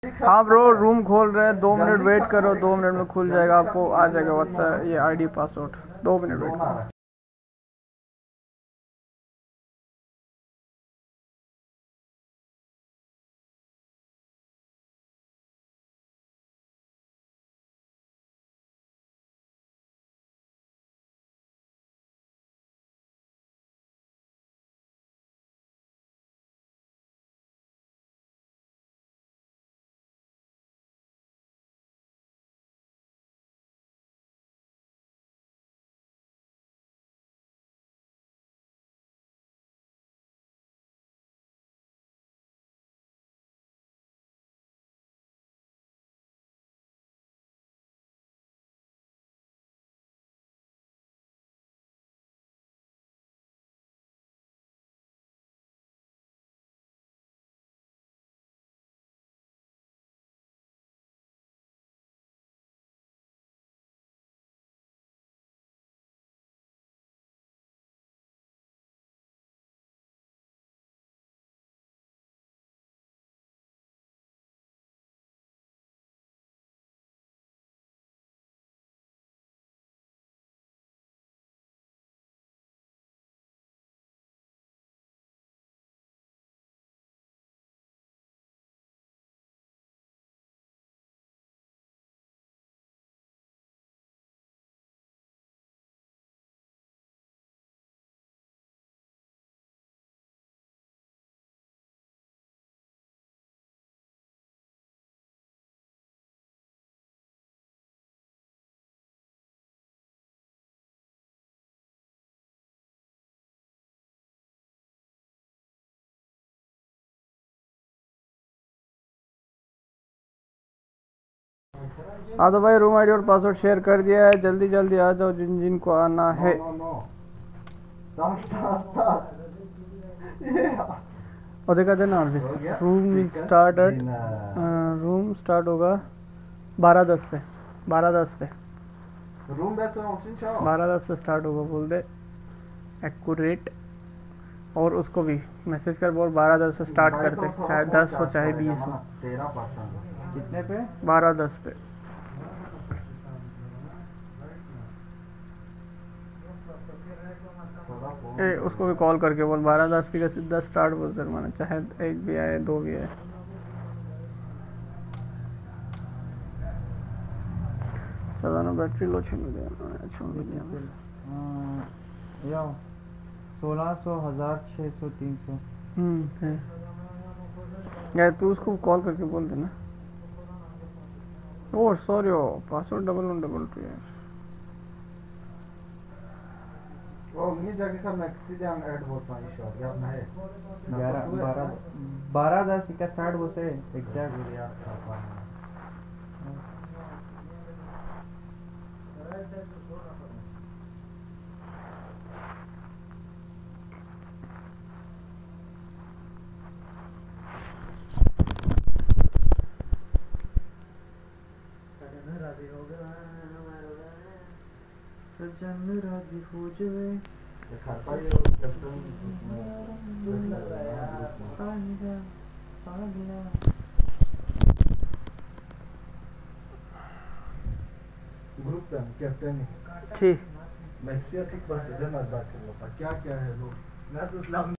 हाँ ब्रो, रूम खोल रहे हैं, दो मिनट वेट करो, दो मिनट में खुल जाएगा, आपको आ जाएगा व्हाट्सएप ये आईडी पासवर्ड, दो मिनट वेट करो। हाँ तो भाई, रूम आईडी और पासवर्ड शेयर कर दिया है, जल्दी जल्दी आ जाओ जिन जिन को आना है। और देखा देना, room start at room start होगा बारह दस पे, बारह दस पे बारह दस पे स्टार्ट होगा, बोल दे एक्यूरेट। और उसको भी मैसेज कर बोल बारह दस पे स्टार्ट करते, चाहे दस हो चाहे बीस हो। कितने पे? बारह दस पे। ए, उसको भी कॉल करके बोल बारह दस पे दस स्टार्ट बोल सर, माना चाहे एक भी आए दो भी आए। चलो ना, बैटरी लो छीन या सोलह सौ हजार छः सौ तीन सौ। हम्म यार तू उसको कॉल करके बोल देना। Oh sorry, password double one double two यार। O nie जाके का मैक्सिमम ऐड बोलता है शॉट यार नहीं ग्यारह बारह बारह दस का स्टार्ट बोलते एग्जैक्ट यार था सजन राजी हो जाए खाता ही कैप्टन ग्रुप का कैप्टन ठीक मैक्सिया ठीक बात है ना, बात कर लो क्या क्या है लोग ना तो इस्लाम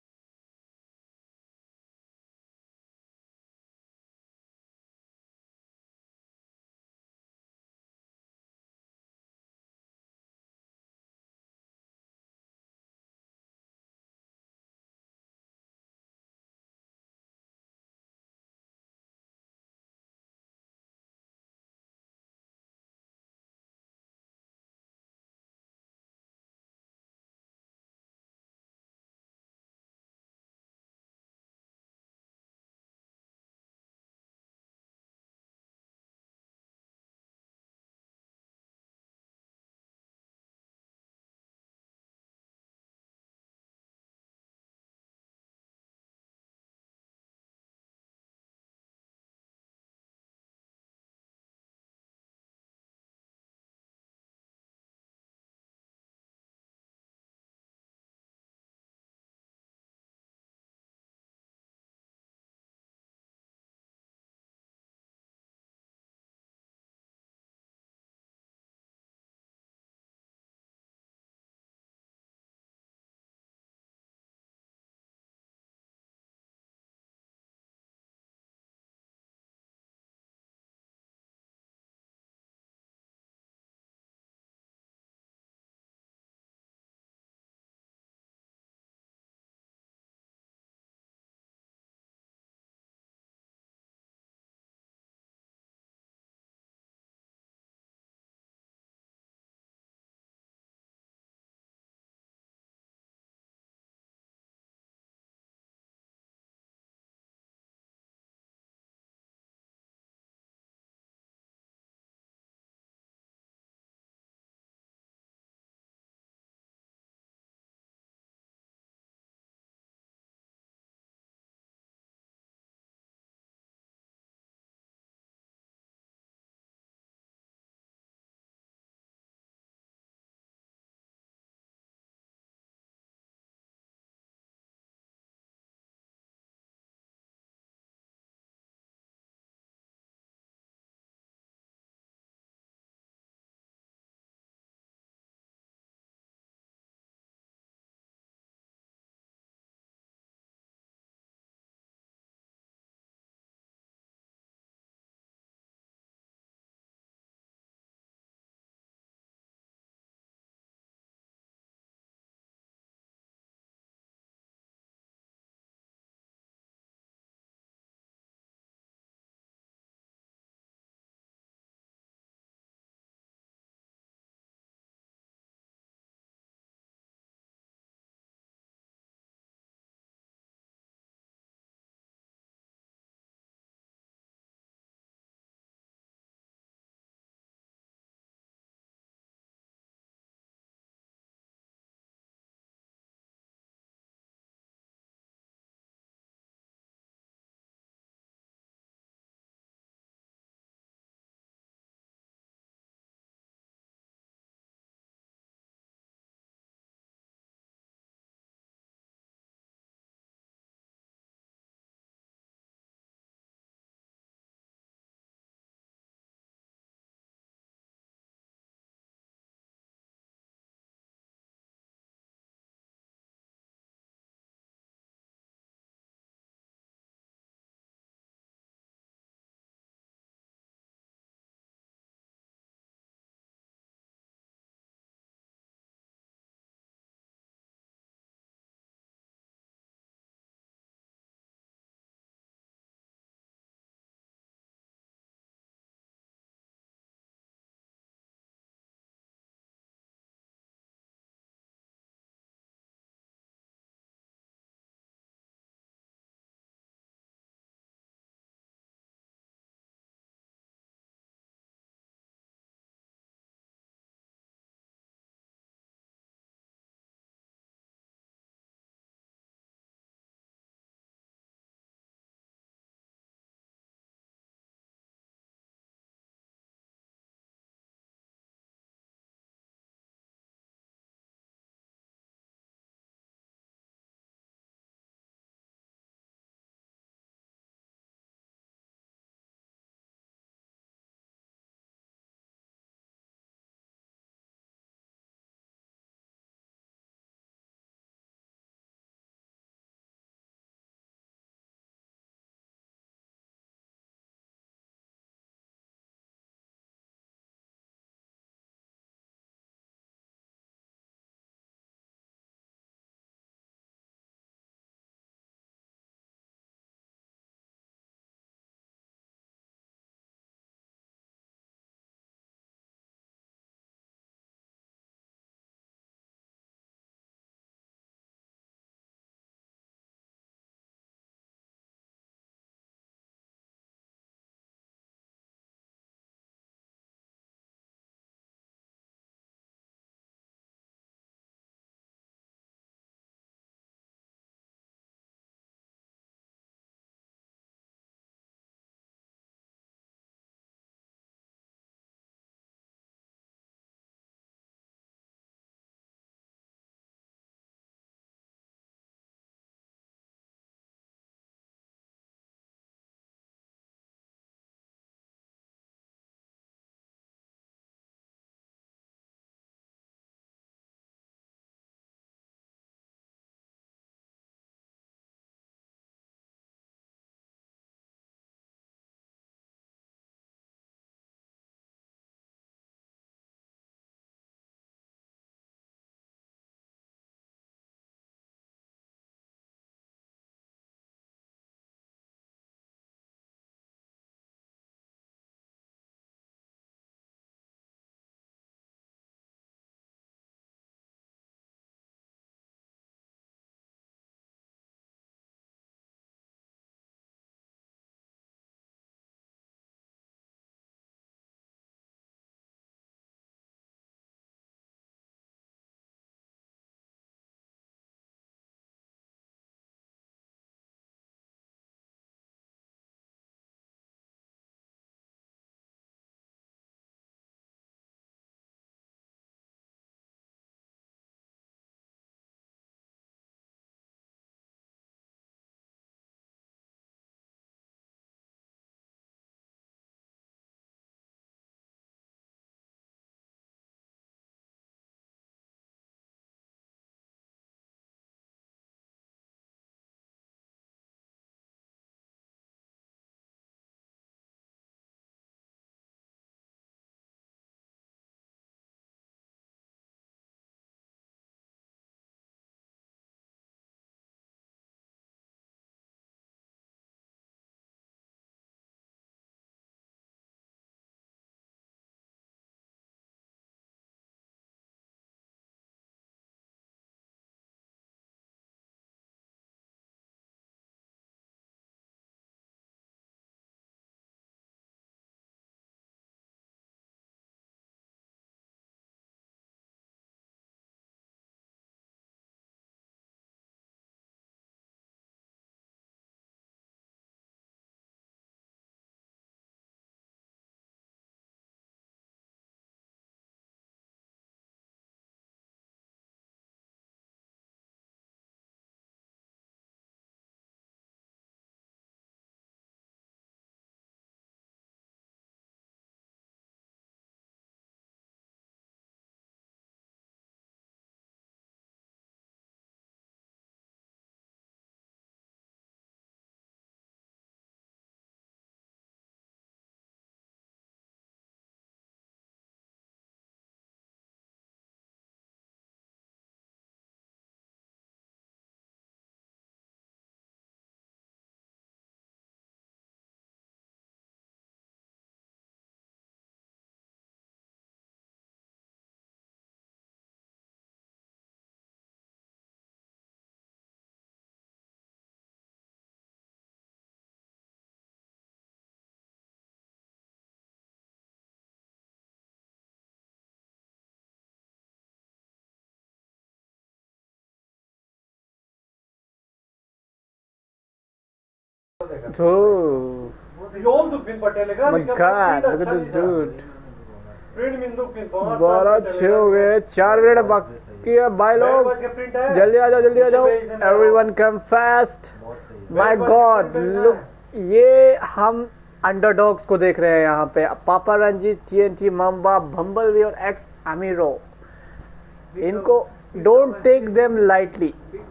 Oh. Yol dukmin पटेलेगा My God, look at this dude. प्रिंट मिन दुक्मिन बहुत बारह छः हो गए, चार मिनट बाकी है भाई लोग, जल्दी आ जाओ जल्दी आ जाओ, everyone come fast. My god look, ये हम अंडरडॉग्स को देख रहे हैं यहाँ पे, पापा रंजीत, टीएनटी, मम्बा, बम्बलबी और एक्स अमीरो। इनको don't take them lightly.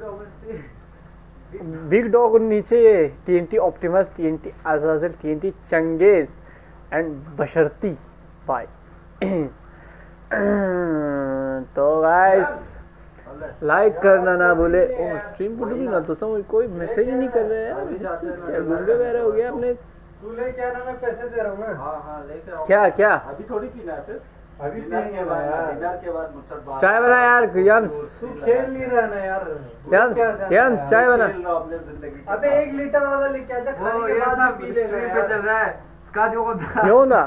Big dog नीचे, ये टीएनटी ऑप्टिमस, टीएनटी अज़ाज़िल, टीएनटी चंगेज एंड बशरती भाई। तो गाइस लाइक करना ना भूले। ओ स्ट्रीम को भी ना तो समझ, कोई मैसेज ही नहीं कर रहे हैं, क्या गूंगे वगैरह हो गया आपने। तू ले क्या ना, मैं पैसे दे रहा हूँ ना। हाँ हाँ लेके आओ। क्या क्या अभी थोड़ी पीना है, फिर अभी पियेंगे यार, डिनर के बाद मुझसे बात। चाय बना यार यम्स, तू खेल नहीं रहा ना यार। यम्स यम्स चाय बना। अबे एक लीटर वाला लेके आजा, खाने के बाद पी लेगा यार। पे चल रहा है स्कादियो को क्यों ना।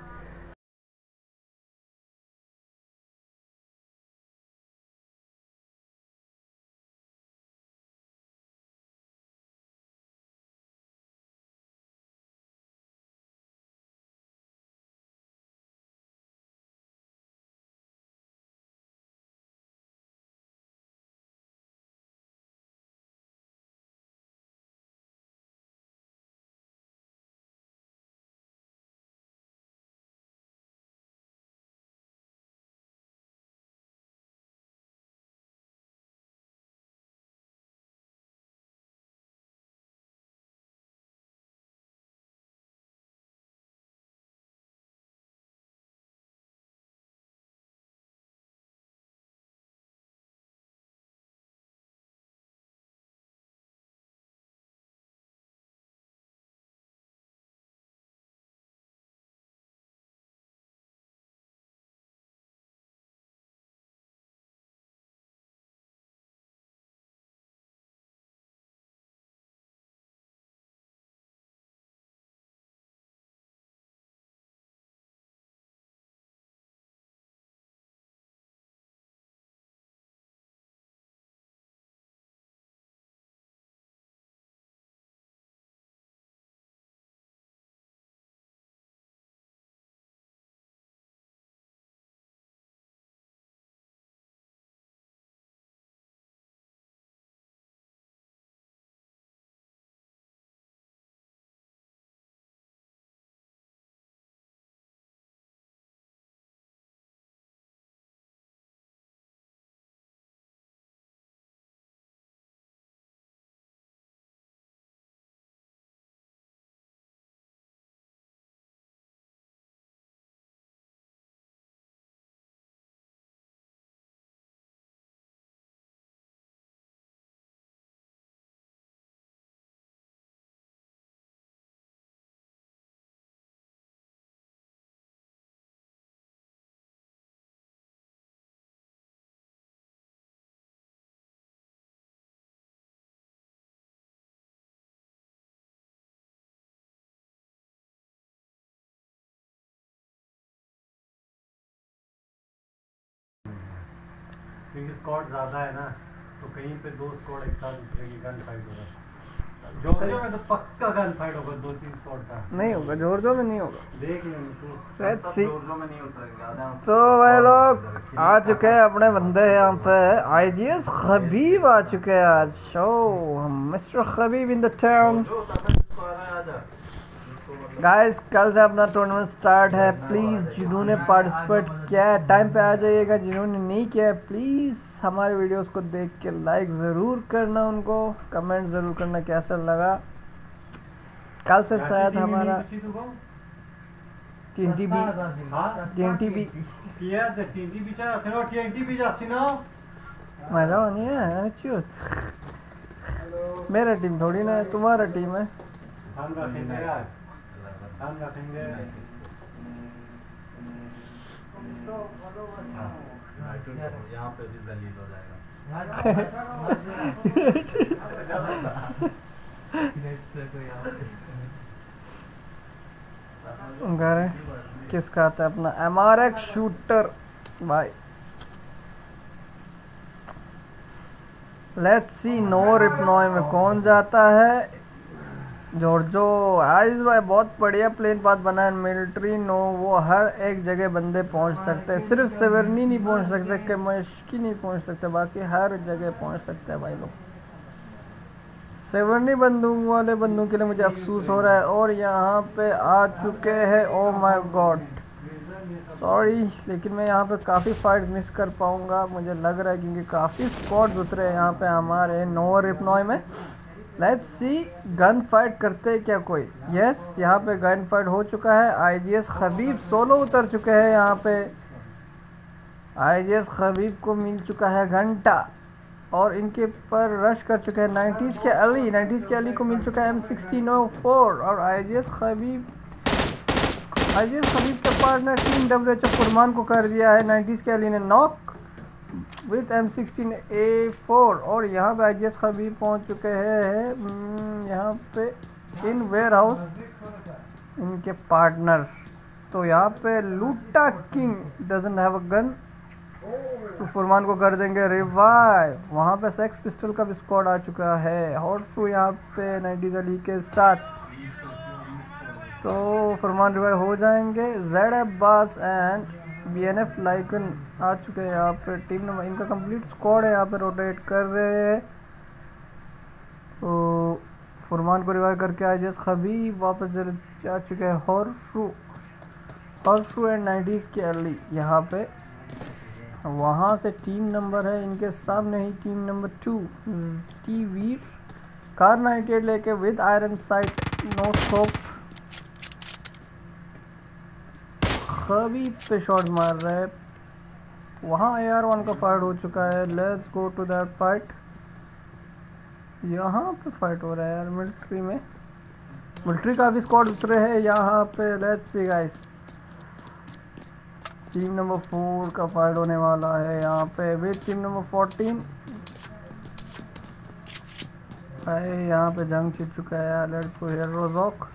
क्योंकि स्क्वाड ज्यादा है ना, तो कहीं पे दो स्क्वाड एक साथ उतरेगी, गन फाइट होगा। जॉर्जियो में तो पक्का गन फाइट होगा, दो तीन स्क्वाड का। नहीं होगा जॉर्जियो में, नहीं होगा, देख लेंगे तू। Let's see. जॉर्जियो में नहीं उतरेंगे। तो भाई लोग आ चुके हैं अपने बंदे यहाँ पे, आईजीएस खबीब आ चुके हैं आज। Show mister Khabib in the town. Guys कल से अपना टूर्नामेंट स्टार्ट है, प्लीज़ जिन्होंने पार्टिसिपेट किया है टाइम पे आ जाइएगा, जिन्होंने नहीं किया है प्लीज़ हमारे वीडियोस को देख के लाइक ज़रूर करना, उनको कमेंट ज़रूर करना कैसा लगा। कल से शायद हमारा टीएनटी भी टीएनटी भी किया तो टीएनटी भी जा चलो टीएनटी भी जा सिनो मजा नहीं है चूस। मेरा टीम थोड़ी ना है, तुम्हारा टीम है। हम रखेंगे यार, हम रखेंगे। यहाँ पे भी दलील हो जाएगा। किसका आता है अपना एमआरएक्स शूटर भाई। लेट्स सी नो रिप्नॉय में कौन जाता है। जॉर्जो आइज भाई बहुत बढ़िया प्लेन पाथ बना है। मिलिट्री नो वो हर एक जगह बंदे पहुंच सकते हैं, सिर्फ सेवर्नी नहीं पहुंच सकते, कि मश्की नहीं पहुंच सकते, बाकी हर जगह पहुंच सकते हैं भाई लोग। सेवर्नी बंदूक वाले बंदूक के लिए मुझे अफसोस हो रहा है। और यहाँ पे आ चुके हैं, ओ माय गॉड सॉरी, लेकिन मैं यहाँ पे काफ़ी फाइट मिस कर पाऊंगा मुझे लग रहा है, क्योंकि काफ़ी स्क्वाड्स उतरे हैं यहाँ पे हमारे नोवर रिपनॉय में। लेट्स सी गन फाइट करते हैं क्या कोई। यस यहाँ पे गन फाइट हो चुका है। आईजीएस खबीब सोलो उतर चुके हैं यहाँ पे। आईजीएस खबीब को मिल चुका है घंटा और इनके पर रश कर चुके हैं नाइन्टीज़ के अली। नाइन्टीज़ के अली को मिल चुका है एम सिक्सटीन ओ फोर और आईजीएस खबीब आईजीएस खबीब के partner team W H Farman को कर दिया है नाइन्टीज़ के अली ने knock with M sixteen A four. और यहाँ पे आईजीएस खबीब पहुँच चुके हैं यहाँ पे इन वेयर हाउस इनके पार्टनर। तो यहाँ पे लूटा king doesn't have a gun, तो फरमान को कर देंगे रिवाइव। वहाँ पे सेक्स पिस्टल का भी स्क्वाड आ चुका है हॉर्सू यहाँ पे नाइन्टीज़ अली के साथ, तो फरमान रिवाइव हो जाएंगे। Z Abbas and BNF Lycan आ चुके हैं यहाँ पे। टीम नंबर इनका कंप्लीट स्क्वाड है यहाँ पे, रोटेट कर रहे हैं। तो फरमान को रिवाइव करके आईजीएस खबीब वापस जा चुके हैं हॉर्सू हॉर्सू एंड नाइन्टीज़ के अर्ली यहाँ पे। वहाँ से टीम नंबर है इनके सामने ही, टीम नंबर टू की वीर कार नाइन्टी एट लेके with iron sight no scope Khabib पे शॉट मार रहा है। वहाँ ए आर वन का फाइट हो चुका है। Let's go to that fight. यहाँ पे फाइट हो रहा है यार मिलिट्री में, मिलिट्री का भी स्क्वाड उतरे हैं यहाँ पे। Let's see guys, team number four का फाइट होने वाला है यहाँ पे विद टीम नंबर फोर्टीन। यहाँ पे जंग छिड़ चुका है यार। लेट्स गो हियर रोजॉक,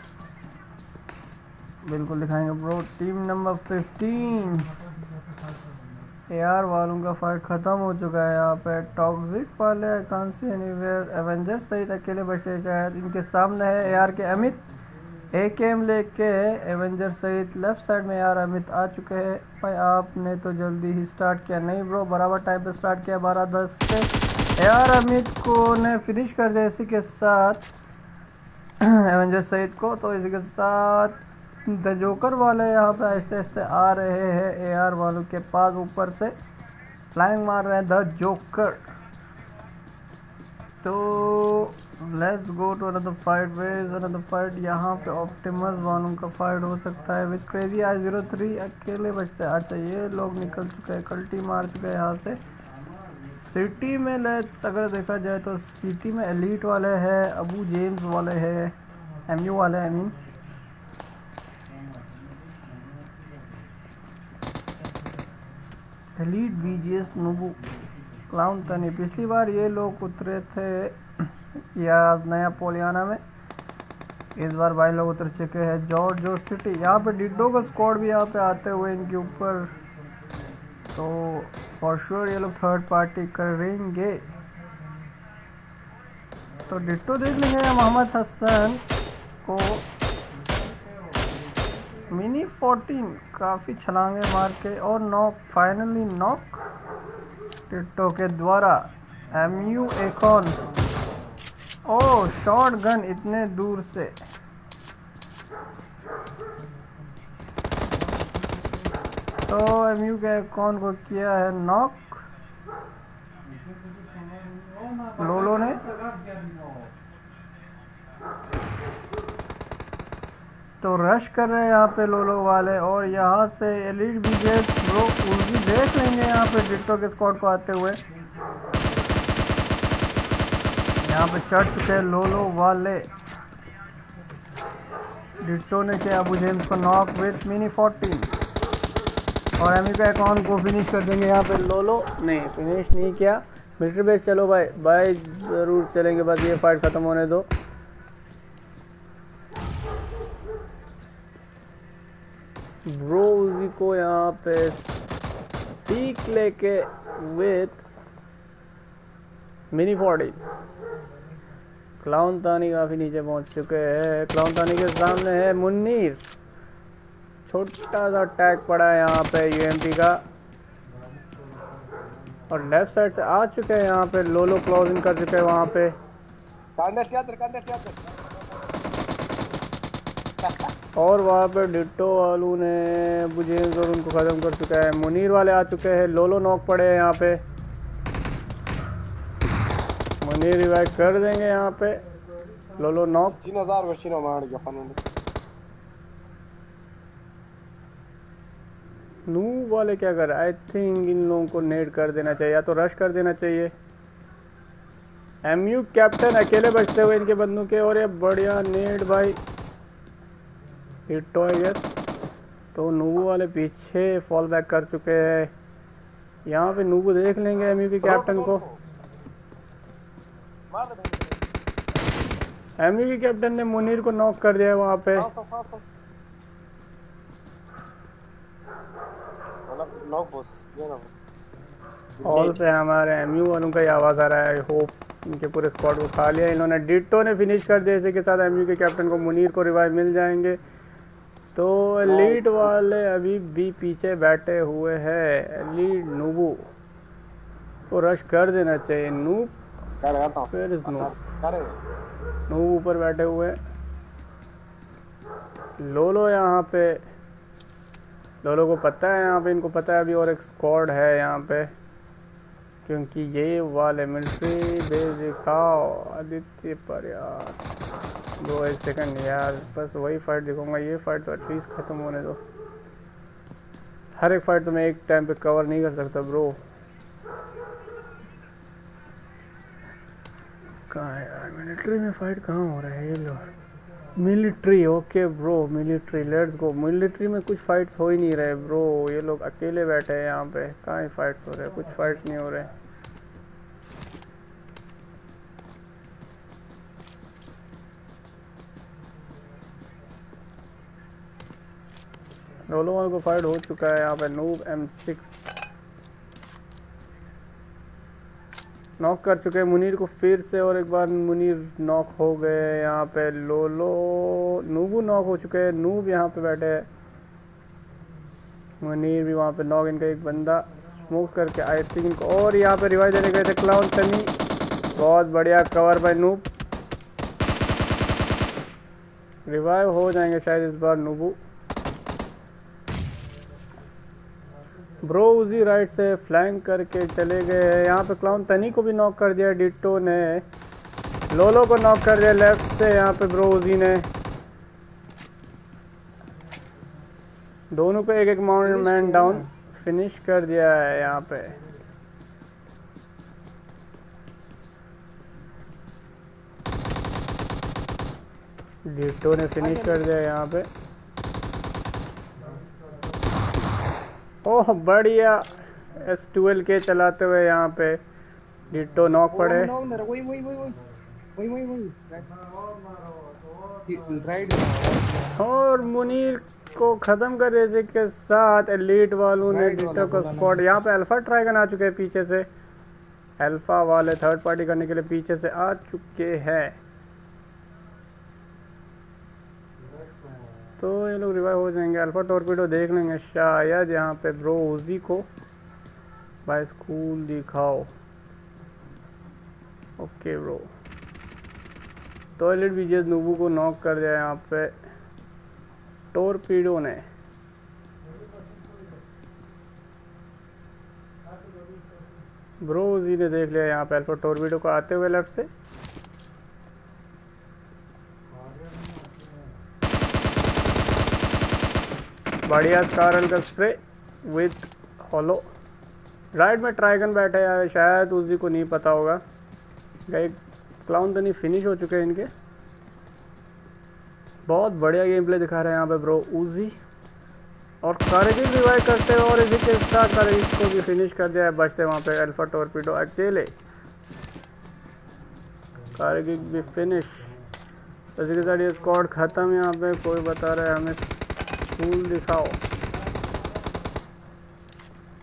बिल्कुल दिखाएंगे bro. Team number fifteen AR वालों का फाइट खत्म हो चुका है यहाँ पे। टॉक्सिक वाले I can't see anywhere, Avengers सहित अकेले बचे शायद। इनके सामने है एआर के अमित, एक एम लेके एवेंजर सहित। लेफ्ट साइड में यार अमित आ चुके हैं। भाई आपने तो जल्दी ही स्टार्ट किया, नहीं ब्रो बराबर टाइम पे स्टार्ट किया बारह दस पे। यार अमित को ने फिनिश कर दिया इसी के साथ एवेंजर सहित को। तो इसी के साथ द जोकर वाले यहाँ पे आहिस्ते आहिस्ते आ रहे हैं एआर वालों के पास, ऊपर से फ्लाइंग मार रहे हैं द जोकर। तो let's go to another fight. Where is another fight? यहाँ पे ऑप्टिमस वालों का फाइट हो सकता है with crazy I zero three अकेले बचते हैं। अच्छा ये लोग निकल चुके हैं, कल्टी मार चुके हैं यहाँ से। सिटी में लेट्स अगर देखा जाए तो सिटी में एलीट वाले हैं, अबू जेम्स वाले हैं, एमयू वाले आई मीन। एलीट बीजीएस नुबू क्लाउन तनी। पिछली बार ये लोग उतरे थे या नया पोलियाना में, इस बार भाई लोग उतर चुके हैं जॉर्जो सिटी। यहाँ पे डिड्डो का स्क्वाड भी यहाँ पे आते हुए इनके ऊपर, तो फॉर श्योर ये लोग थर्ड पार्टी करेंगे। तो डिट्टो देख लेंगे मोहम्मद हसन को। मिनी फोर्टीन काफ़ी छलांगे मार के और नॉक, फाइनली नॉक डिट्टो के द्वारा। MU Akon, oh shotgun इतने दूर से। तो एमयू के एकॉन को किया है नॉक लोलो ने। तो रश कर रहे हैं यहाँ पे लोलो वाले, और यहाँ से एलीट बीजेस ब्रो उर्गी देख लेंगे यहाँ पे डिट्टो के स्क्वाड को आते हुए। यहाँ पे चढ़ चुके हैं लोलो वाले। डिट्टो ने किया अबू जेम्स को नॉक विथ मिनी फोर्टीन, और एमी का अकाउंट को फिनिश कर देंगे यहाँ पे लोलो ने। फिनिश नहीं किया मिलिट्री बेस। चलो भाई भाई ज़रूर चलेंगे, बस ये फाइट ख़त्म होने दो। ब्रो उसी को यहाँ पे पीक लेके विथ मिनी फोर्टीन। क्लाउन तानी काफी नीचे पहुंच चुके हैं। क्लाउन तानी के सामने है मुन्नीर, छोटा सा टैग पड़ा है यहाँ पे यूएमपी का, और लेफ्ट साइड से आ चुके हैं यहाँ पे लोलो, क्लोजिंग कर चुके हैं वहाँ पे। और वहाँ पे डिट्टो वालू ने बुजेंस और उनको ख़त्म कर चुका है। मुनीर वाले आ चुके हैं, लोलो नॉक पड़े हैं यहाँ पे। मुनीर रिवाइव कर देंगे यहाँ पे, लोलो नॉक। नू वाले क्या कर रहे हैं? आई थिंक इन लोगों को नेड कर देना चाहिए, या तो रश कर देना चाहिए। एमयू कैप्टन अकेले बचते हुए इनके बंदूक के, और ये बढ़िया नेड भाई हिट हो गया। तो नूबू वाले पीछे फॉल बैक कर चुके हैं। यहाँ पे नूबू देख लेंगे एमयू के कैप्टन को। एमयू के कैप्टन ने मुनीर को नॉक कर दिया है वहाँ पे। हॉल पे हमारे एमयू वालों का ही आवाज़ आ रहा है। आई होप इनके पूरे स्क्वाड को खा लिया इन्होंने। डिट्टो ने फिनिश कर दिया, इसी के साथ एमयू के कैप्टन को मुनीर को रिवाइव मिल जाएंगे। तो एलीट वाले अभी भी पीछे बैठे हुए हैं। एलीट नूबू को रश कर देना चाहिए। नूब फिर नूब नूब ऊपर बैठे हुए। लोलो यहाँ पे, लोलो को पता है यहाँ पे, इनको पता है अभी और एक स्क्वाड है यहाँ पे, क्योंकि ये वाले मिलिट्री बेस दिखाओ आदित्य पर। यार दो एक सेकंड यार, बस वही फाइट दिखाऊंगा। ये फाइट तो एटलीस्ट ख़त्म होने दो। हर एक फाइट तो मैं एक टाइम पे कवर नहीं कर सकता ब्रो। कहाँ है यार मिलिट्री में फाइट? कहाँ हो रहा है ये लो? Military, okay bro, military let's go. Military में कुछ फाइट्स हो ही नहीं रहे ब्रो, ये लोग अकेले बैठे हैं यहाँ पे। कहाँ ही फाइट्स हो रहे हैं? कुछ फाइट्स नहीं हो रहे। रोलो वालों को फाइट हो चुका है यहाँ पे। नूब एम सिक्स नॉक कर चुके हैं मुनीर को फिर से, और एक बार मुनीर नॉक हो गए यहाँ पे। लोलो नूबू नॉक हो चुके हैं। नूब यहाँ पे बैठे हैं, मुनीर भी वहाँ पे नॉक। इनका एक बंदा स्मोक करके आई थिंक इनको, और यहाँ पे रिवाइव देने गए थे क्लाउन सनी। बहुत बढ़िया कवर बाय नूब, रिवाइव हो जाएंगे शायद इस बार नूबू। ब्रो उजी राइट से फ्लैंक करके चले गए हैं यहाँ पे। क्लाउन तनी को भी नॉक कर दिया डिट्टो ने। लोलो को नॉक कर दिया लेफ्ट से यहाँ पे ब्रो उजी ने। दोनों को एक एक माउंटेन मैन डाउन फिनिश कर दिया है यहाँ पे। डिट्टो ने फिनिश कर दिया यहाँ पे। ओह बढ़िया एस ट्वेल्व के चलाते हुए यहाँ पे डिट्टो नॉक पड़े। वही वही वही वही वही वही राइट। और मुनीर को खत्म कर देने के साथ एलीट वालों ने डिट्टो को स्क्वाड। यहाँ पे अल्फा ट्राइगन आ चुके हैं पीछे से। अल्फा वाले थर्ड पार्टी करने के लिए पीछे से आ चुके हैं। तो ये लोग रिवाइव हो जाएंगे। अल्फा टॉर्पीडो देख लेंगे शायद यहाँ पे। ब्रो उजी को बाय स्कूल दिखाओ। Okay bro. टॉयलेट बीजेस नूबू को नॉक कर दिया यहाँ पे टॉर्पीडो ने। ब्रो उजी ने देख लिया यहाँ पे अल्फा टॉर्पीडो को आते हुए लेफ्ट से। बढ़िया स्कारल का स्प्रे विद हॉलो। राइट में ट्राइगन बैठे हैं, शायद उसी को नहीं पता होगा। गए क्लाउन तो नहीं फिनिश हो चुके हैं इनके। बहुत बढ़िया गेम प्ले दिखा रहे हैं यहाँ पे ब्रो उजी। और कारेगिल रिवाइव करते हुए, और इसी के साथ कारेगिल को भी फिनिश कर दिया है। बचते वहाँ पे अल्फा टॉर्पीडो अकेले। कारेगिल भी फिनिश। इसी के साथ ये स्क्वाड खत्म। यहाँ पे कोई बता रहा है हमें स्कूल दिखाओ।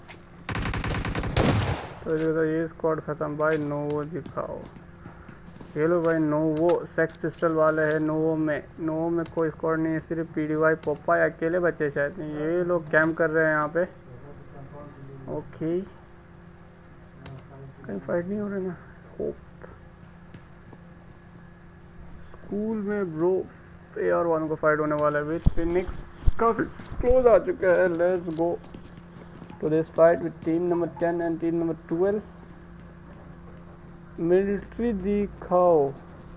तो ये स्क्वाड खत्म भाई। नो दिखाओ। ये लो भाई, नोवो सेक्स पिस्टल वाले हैं। नोवो में नोवो में कोई स्क्वाड नहीं है, सिर्फ पी डी वाई पोपा या अकेले बच्चे शायद नहीं। ये लोग कैंप कर रहे हैं यहाँ पे। ओके, कहीं फाइट नहीं हो रहा ना। होप स्कूल में ब्रो ए आर वालों का फाइट होने वाला है विद फिनिक्स। काफी क्लोज आ चुका है। Let's go to this fight with team number ten and team number twelve. Military दिखाओ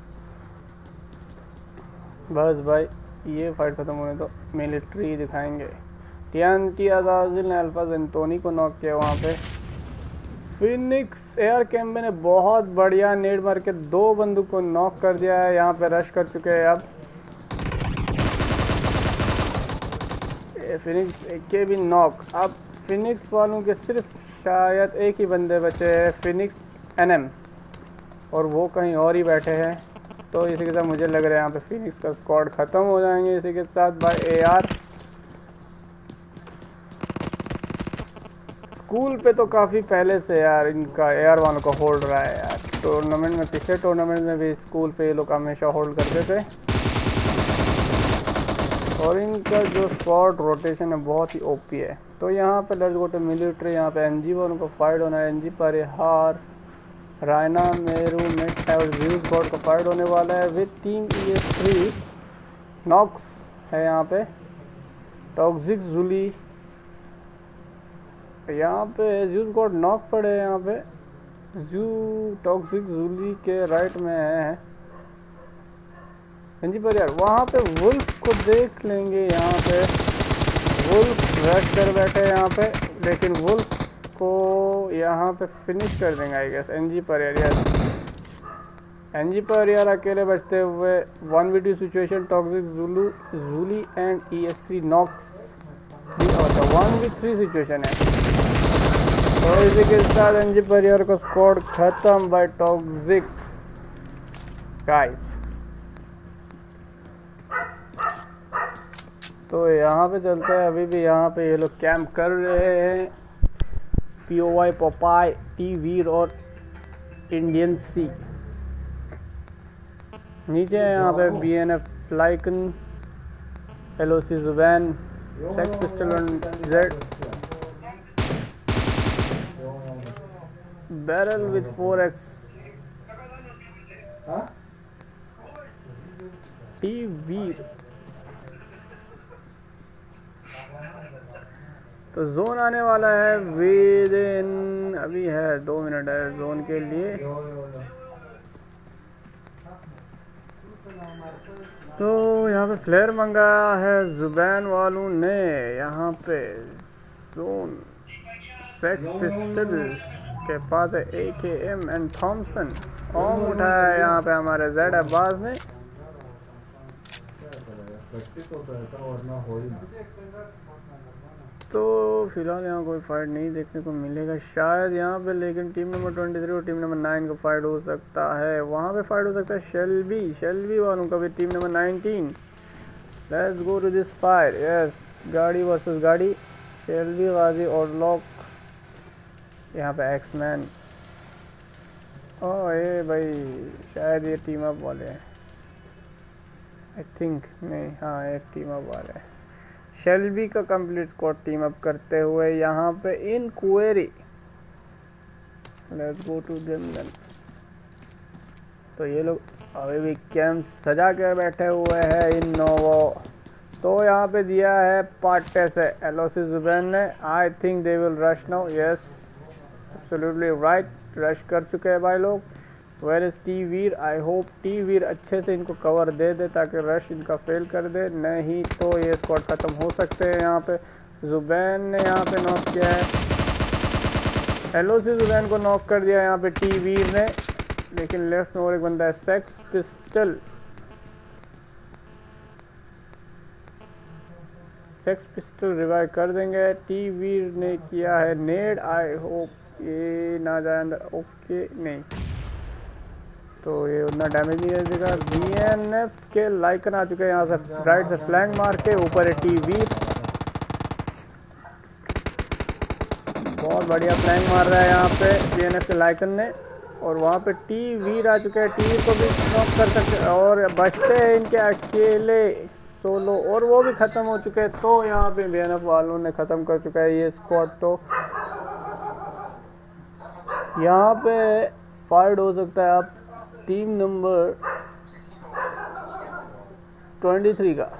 बस भाई, ये फाइट खत्म होने तो मिलिट्री दिखाएंगे। टीएनटी अजाजिल ने अल्फा जेंटोनी को नॉक किया वहाँ पे। फिनिक्स एयर कैम्बे ने बहुत बढ़िया नेड मार के दो बंदूक को नॉक कर दिया है। यहाँ पे रश कर चुके हैं अब। फिनिक्स के भी नॉक। अब फिनिक्स वालों के सिर्फ शायद एक ही बंदे बचे हैं, फिनिक्स एनएम, और वो कहीं और ही बैठे हैं। तो इसी के साथ मुझे लग रहा है यहाँ पे फिनिक्स का स्क्वाड ख़त्म हो जाएंगे इसी के साथ। बाय एआर स्कूल पे तो काफ़ी पहले से यार इनका एआर वालों का होल्ड रहा है यार। टूर्नामेंट में, पिछले टूर्नामेंट में भी स्कूल पे ये लोग हमेशा होल्ड करते थे। और इनका जो स्क्वाड रोटेशन है बहुत ही ओपी है। तो यहाँ पे लेट्स गो टू मिलिट्री। यहाँ पे एनजी वालों को फाइट होना है। एनजी पर हार रायना मेरू मिट और व्यूज गॉड का फाइट होने वाला है with team E S three. Knocks है यहाँ पे, टॉक्सिक जूली यहाँ पे ज्यूज गॉड नॉक पड़े हैं यहाँ पे। जू टॉक्सिक जूली के राइट में है जी पर यार। वहाँ पे वुल्फ को देख लेंगे। यहाँ पे वुल्फ रश कर बैठे यहाँ पे, लेकिन वुल्फ को यहाँ पे फिनिश कर देंगे आई गेस एनजी पर यार। यार एनजी पर यार अकेले बचते हुए one v two situation. Toxic Zulu Julie and E S three knocks one v three situation है। तो इसी के साथ एनजी पर यार का स्क्वाड खत्म बाय टॉक्सिक गाइस। तो यहाँ पे चलते हैं। अभी भी यहाँ पे ये लोग कैंप कर रहे हैं। P O Y Popeye, T Veer और इंडियन सी नीचे है। यहाँ पे B N F Lycan, L O C Zubain, sex pistol and Z, barrel with four X, T Veer. तो जोन आने वाला है विद इन, अभी है दो मिनट है जोन के लिए। तो यहाँ पे फ्लेयर मंगाया है जुबैन वालों ने। यहाँ पे जोन सेक्स पिस्टल के पास है ए के एम एंड थॉमसन। ओम उठाया है यहाँ पे हमारे जेड अब्बास ने। तो फिलहाल यहाँ कोई फाइट नहीं देखने को मिलेगा शायद यहाँ पे, लेकिन टीम नंबर ट्वेंटी थ्री और टीम नंबर नाइन का फाइट हो सकता है। वहाँ पे फाइट हो सकता है शेल्बी शेल्बी वालों का भी, team number nineteen. Let's go to this fight. Yes, गाड़ी वर्सेस गाड़ी, शेल्बी गाजी और लॉक। यहाँ पे एक्समैन। ओह ये भाई शायद ये टीम अप वाले हैं आई थिंक। नहीं, हाँ एक टीम अप वाले हैं। शेल्बी का कंप्लीट स्क्वाड टीम अप करते हुए यहाँ पे in quarry. Let's go to them then. तो ये लोग अभी भी कैंप सजा कर बैठे हुए हैं इन नोवो। तो यहाँ पे दिया है पार्टे से एलोसी जुबैन ने। I think they will rush now. Yes, absolutely right, rush कर चुके हैं भाई लोग। Where is T Veer? I hope T Veer अच्छे से इनको कवर दे दे ताकि रश इनका फेल कर दे, नहीं तो ये स्क्वाड खत्म हो सकते हैं। यहाँ पे जुबैन ने यहाँ पे नॉक किया है, एलओसी जुबैन को नॉक कर दिया यहाँ पे टी वीर ने, लेकिन लेफ्ट में और एक बंदा है sex pistol. Sex pistol revive कर देंगे। टी वीर ने किया है नेड। आई होप ये ना जाए अंदर। ओके, नहीं तो ये उतना डैमेज नहीं देगा। बी एन एफ के लाइकन आ चुके हैं यहाँ से राइट से फ्लैंक मार के। ऊपर है टी वी, बहुत बढ़िया फ्लैंक मार रहा है यहाँ पे बी एन एफ के लाइकन ने। और वहाँ पे टी वीर आ चुका है, टी वीर को भी नॉक कर सकते हैं और बचते हैं इनके अकेले सोलो और वो भी ख़त्म हो चुके हैं। तो यहाँ पे बीएनएफ वालों ने ख़त्म कर चुका है ये स्क्वाड। तो यहाँ पे फाइट हो सकता है अब टीम नंबर तेईस का।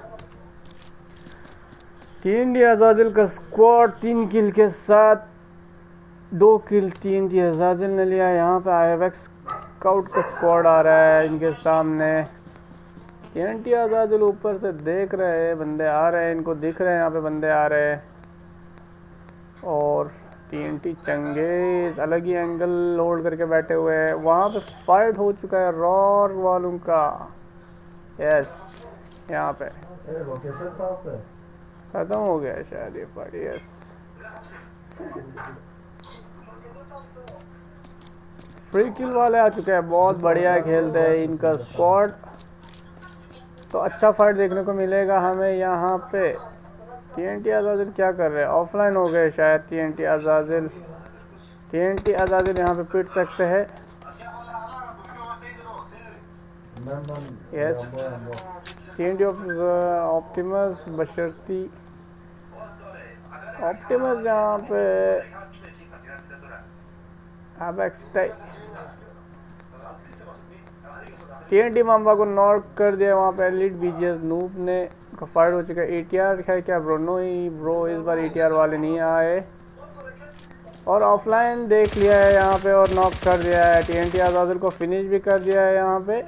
टीएनटी अजाजिल का स्क्वाड तीन किल के साथ, दो किल टीएनटी अजाजिल ने लिया। यहाँ पे आईएफएक्स स्काउट का स्क्वाड आ रहा है इनके सामने। टीएनटी अजाजिल ऊपर से देख रहे हैं, बंदे आ रहे हैं, इनको दिख रहे हैं यहाँ पे बंदे आ रहे हैं। और टीएनटी चंगेज अलग ही एंगल होल्ड करके बैठे हुए हैं। वहाँ पे फाइट हो चुका है रॉर वालों का। यस, यहाँ पे खत्म हो गया शायद ये फाइट। यस, फ्री किल वाले आ चुके हैं, बहुत बढ़िया खेलते हैं इनका स्क्वाड। तो अच्छा फाइट देखने को मिलेगा हमें यहाँ पे। टीएनटी अजाजिल क्या कर रहे हैं? ऑफलाइन हो गए शायद टीएनटी अजाजिल। टीएनटी अजाजिल यहाँ पे पिट सकते हैं। यस, टीएनटी ऑप्टिमस बशर्ती ऑप्टिमस यहाँ पे टीएनटी माम्बा को नॉक कर दिया वहाँ पे एलिट बीजीएस नूब ने। फाइट हो चुका है। एटीआर है क्या ब्रो? नो ही ब्रो, इस बार एटीआर वाले नहीं आए और ऑफलाइन देख लिया है यहाँ पे और नॉक कर दिया है। टीएनटी अजाजिल को फिनिश भी कर दिया है यहाँ पे।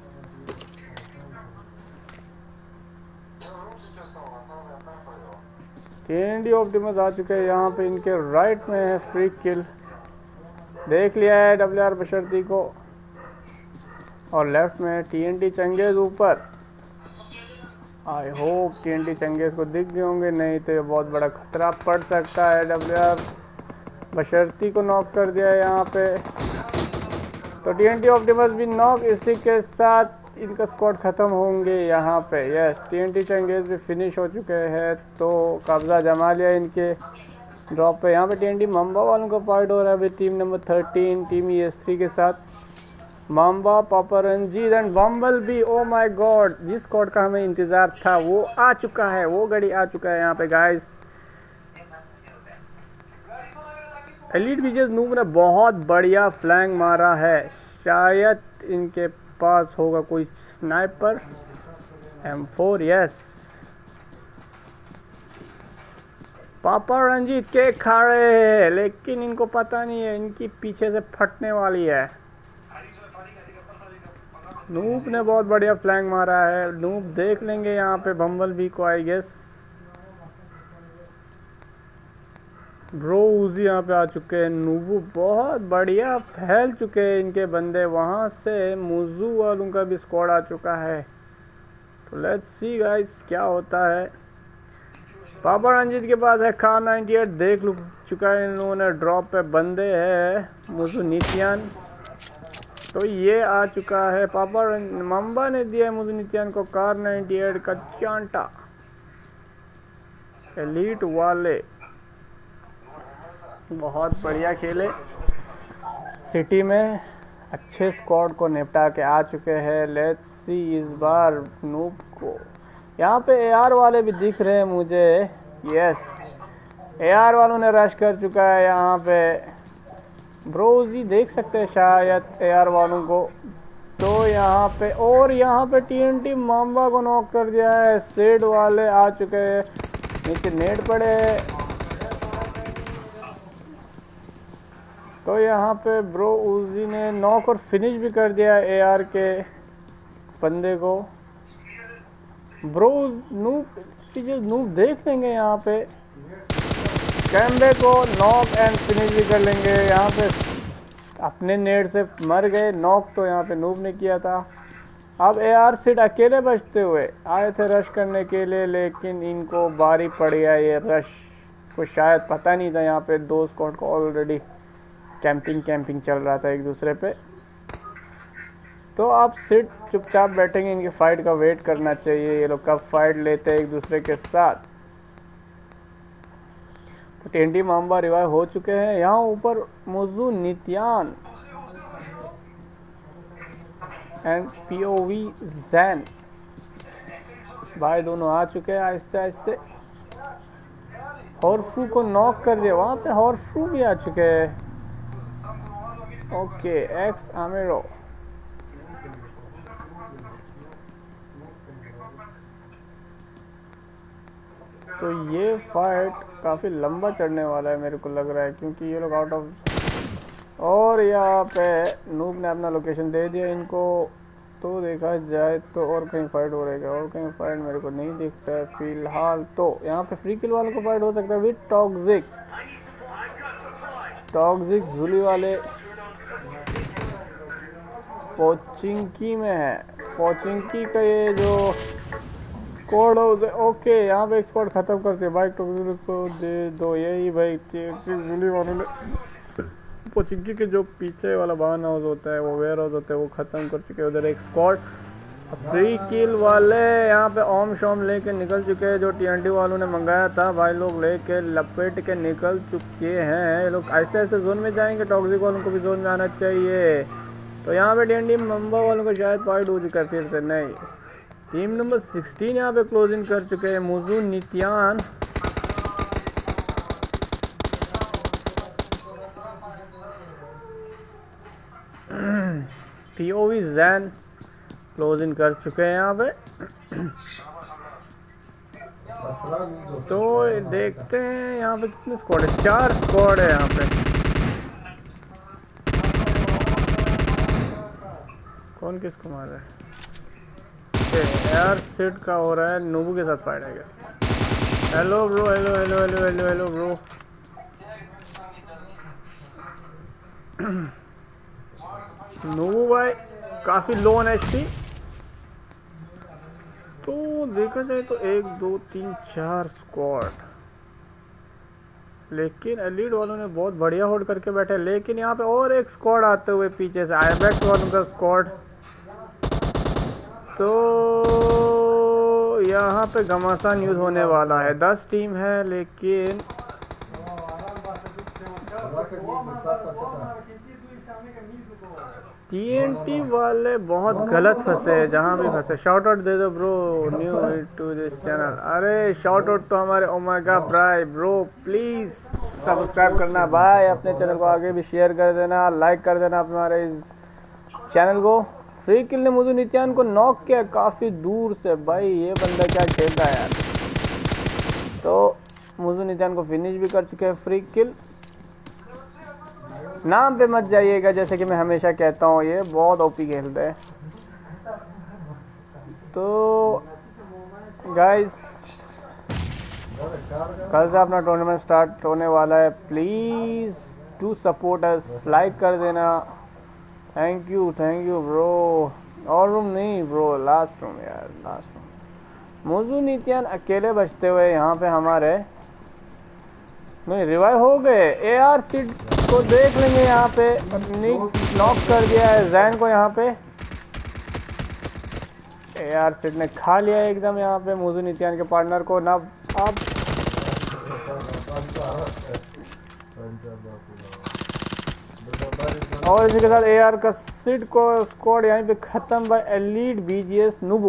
टीएनटी ऑप्टिमस आ चुके हैं यहाँ पे, इनके राइट में है फ्री किल, देख लिया है डब्ल्यूआर बशर्ती को। और लेफ्ट में टीएनटी चंगेज ऊपर। आई होप टीएनटी चंगेज को दिख गए होंगे, नहीं तो ये बहुत बड़ा खतरा पड़ सकता है। डब्ल्यूआर बशर्ती को नॉक कर दिया है यहाँ पे। तो टीएनटी ऑप्टिमस भी नॉक, इसी के साथ इनका स्क्वाड खत्म होंगे यहाँ पे। यस, टीएनटी चंगेज भी फिनिश हो चुके हैं। तो कब्जा जमा लिया इनके ड्रॉप पे। यहाँ पे टीएनटी माम्बा वालों का फाइट हो रहा है अभी team number thirteen team E S three के साथ। माम्बा, पापा रंजीत एंड बम्बल भी। ओ माय गॉड, जिस स्क्वाड का हमें इंतजार था वो आ चुका है, वो गड़ी आ चुका है यहाँ पे गाइस। एलिट बीजेस नूब ने बहुत बढ़िया फ्लैंग मारा है, शायद इनके पास होगा कोई स्नाइपर एम फोर। यस, पापा रंजीत के खड़े हैं लेकिन इनको पता नहीं है इनकी पीछे से फटने वाली है। नूब ने बहुत बढ़िया फ्लैंग मारा है, नूब देख लेंगे यहाँ पे बम्बल बी को आई गेस। ब्रो उजी यहाँ पे आ चुके हैं। नूबू बहुत बढ़िया फैल चुके हैं इनके बंदे। वहाँ से मुजू वालों का भी स्क्वाड आ चुका है। तो लेट्स सी गाइस क्या होता है। पापा रंजीत के पास है कार नाइंटी एट, देख लू चुका है इन लोगों ने। ड्रॉप पे बंदे है मुजू नित्यान, तो ये आ चुका है। पापा मम्बा ने दिया है मुजू नित्यान को कार नाइंटी एट का चांटा। एलीट वाले बहुत बढ़िया खेले, सिटी में अच्छे स्क्वाड को निपटा के आ चुके हैं। लेट्स सी इस बार नूब को। यहाँ पे एआर वाले भी दिख रहे हैं मुझे। यस, एआर वालों ने रश कर चुका है यहाँ पे। ब्रोजी देख सकते हैं शायद एआर वालों को। तो यहाँ पे और यहाँ पे टीएनटी माम्बा को नॉक कर दिया है। सेड वाले आ चुके हैं, नीचे नेट पड़े। तो यहाँ पे ब्रो उजी ने नॉक और फिनिश भी कर दिया एआर के बंदे को। ब्रो नूब नूब देख लेंगे यहाँ पे, कैमरे को नॉक एंड फिनिश भी कर लेंगे। यहाँ पे अपने नेट से मर गए, नॉक तो यहाँ पे नूब ने किया था। अब एआर सिट अकेले बचते हुए आए थे रश करने के लिए, लेकिन इनको बारी पड़ गया ये रश को। शायद पता नहीं था यहाँ पे दो स्क्वाड को ऑलरेडी कैंपिंग कैंपिंग चल रहा था एक दूसरे पे। तो आप सिट चुपचाप बैठेंगे, इनकी फाइट का वेट करना चाहिए। ये लोग कब फाइट लेते हैं एक दूसरे के साथ। तो टेंटी माम्बा रिवाइव हो चुके हैं। यहाँ ऊपर मुजू नित्यान एंड पीओवी जैन भाई दोनों आ चुके हैं आहिस्ते आहिस्ते। हॉर्फू को नॉक कर दिया, वहां पे हॉर्फू भी आ चुके हैं। ओके एक्स आमेरो तो ये फाइट काफी लंबा चढ़ने वाला है मेरे को लग रहा है, क्योंकि ये लोग आउट ऑफ और यहाँ पे नूब ने अपना लोकेशन दे दिया इनको। तो देखा जाए तो और कहीं फाइट हो रहेगा, और कहीं फाइट मेरे को नहीं दिखता है फिलहाल। तो यहाँ पे फ्री किल वालों को फाइट हो सकता है विद टॉक्सिक टॉक्सिक झुली वाले पोचिंकी में है। पोचिंकी का ये जो स्क्वाड ओके यहाँ पे एक स्क्वाड खत्म करते भाई, टॉक्सिक को दे दो यही भाई। झुली वालों ने पोचिंकी के जो पीछे वाला बान हाउस होता है, वो वेयर हाउस होता है, वो खत्म कर चुके हैं। उधर एक स्क्वाड फ्री किल वाले यहाँ पे ओम शोम लेके निकल चुके हैं, जो टीएनटी वालों ने मंगाया था भाई लोग लेके लपेट के निकल चुके हैं। ये लोग आहिस्ते आहिस्ते जोन में जाएंगे, टॉक्सिक वालों को भी जोन में आना चाहिए। तो यहाँ पे टीएनटी मंबा वालों को शायद फाइट हो चुका है फिर से। नहीं, टीम नंबर सिक्सटीन यहाँ पे क्लोजिंग कर चुके हैं। मुजू नित्यान पीओवी जैन क्लोजिंग कर चुके हैं यहाँ पे। तो देखते हैं यहाँ पे कितने स्क्वाड है, चार स्क्वाड है यहाँ पे। कौन किसको मार रहा है? एयर सिट का हो रहा है, नूबू के साथ फाइट है। Hello bro, hello hello hello hello hello bro. नूबू भाई काफी लो ऑन एचपी। तो देखा जाए तो एक दो तीन चार स्क्वाड, लेकिन एलीट वालों ने बहुत बढ़िया होल्ड करके बैठे। लेकिन यहाँ पे और एक स्क्वाड आते हुए पीछे से, आईबैक्स वालों का स्क्वाड। तो यहाँ पे घमासान यूज होने वाला है। दस टीम है लेकिन टीएनटी वाले बहुत गलत फंसे हैं, जहाँ भी फंसे। शाउट आउट दे दो bro, new to this channel. अरे शाउट आउट तो हमारे ओमेगा ब्राई ब्रो, प्लीज सब्सक्राइब करना भाई, अपने चैनल को आगे भी शेयर कर देना, लाइक कर देना हमारे इस चैनल को। फ्री किल ने मुझे नित्यान को नॉक किया काफी दूर से भाई, ये बंदा क्या खेल रहा है यार। तो मुझे नित्यान को फिनिश भी कर चुके हैं फ्री किल। नाम पे मत जाइएगा, जैसे कि मैं हमेशा कहता हूँ, ये बहुत ओपी खेलते हैं। तो गाइस कल से अपना टूर्नामेंट स्टार्ट होने वाला है, please to support us, like कर देना। Thank you thank you bro. और रूम नहीं ब्रो, लास्ट रूम यार, लास्ट रूम। मुझू नित्यान अकेले बचते हुए यहाँ पे हमारे नहीं रिवाइव हो गए। ए आर सीट को देख लेंगे, यहाँ पे नॉक कर दिया है जैन को। यहाँ पे ए आर सीट ने खा लिया एकदम यहाँ पे मुझू नित्यान के पार्टनर को। ना अब और इसी के साथ ए आर का सीट को स्क्वाड यहाँ पे खत्म बाय एलीट बीजीएस नूबू।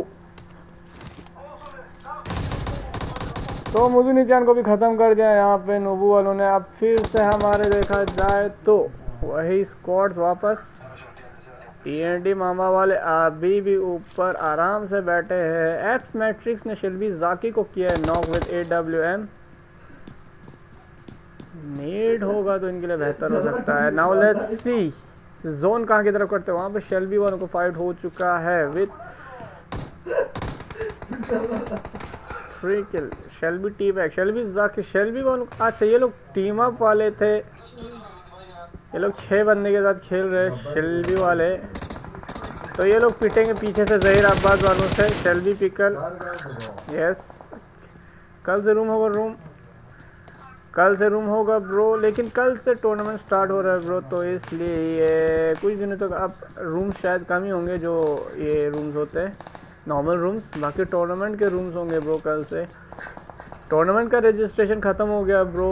तो मुझे नित्यान को भी खत्म कर दिया यहाँ पे नूबू वालों ने। अब फिर से हमारे देखा जाए तो वही स्क्वाड्स वापस। टीएनटी मामा वाले अभी भी ऊपर आराम से बैठे हैं। एक्स मैट्रिक्स ने शिल्बी जाकी को किया है knock with A W M. Need होगा तो इनके लिए बेहतर हो सकता है। नाउ लेट्स सी जोन कहाँ की तरफ करते हैं। वहां पे शेल्बी वालों को फाइट हो चुका है with free kill. Shelby team है, शेल्बी जाके शेल्बी वालों। अच्छा ये लोग टीम अप वाले थे, ये लोग छह बंदे के साथ खेल रहे हैं शेल्बी वाले। तो ये लोग पिटेंगे पीछे से जहीर अब्बास वालों से। शेल्बी पिकल यस, कल से रूम होगा, रूम कल से रूम होगा ब्रो। लेकिन कल से टूर्नामेंट स्टार्ट हो रहा है ब्रो, तो इसलिए ये कुछ दिनों तक अब रूम शायद कम ही होंगे जो ये रूम्स होते हैं नॉर्मल रूम्स। बाकी टूर्नामेंट के रूम्स होंगे ब्रो कल से। टूर्नामेंट का रजिस्ट्रेशन खत्म हो गया ब्रो,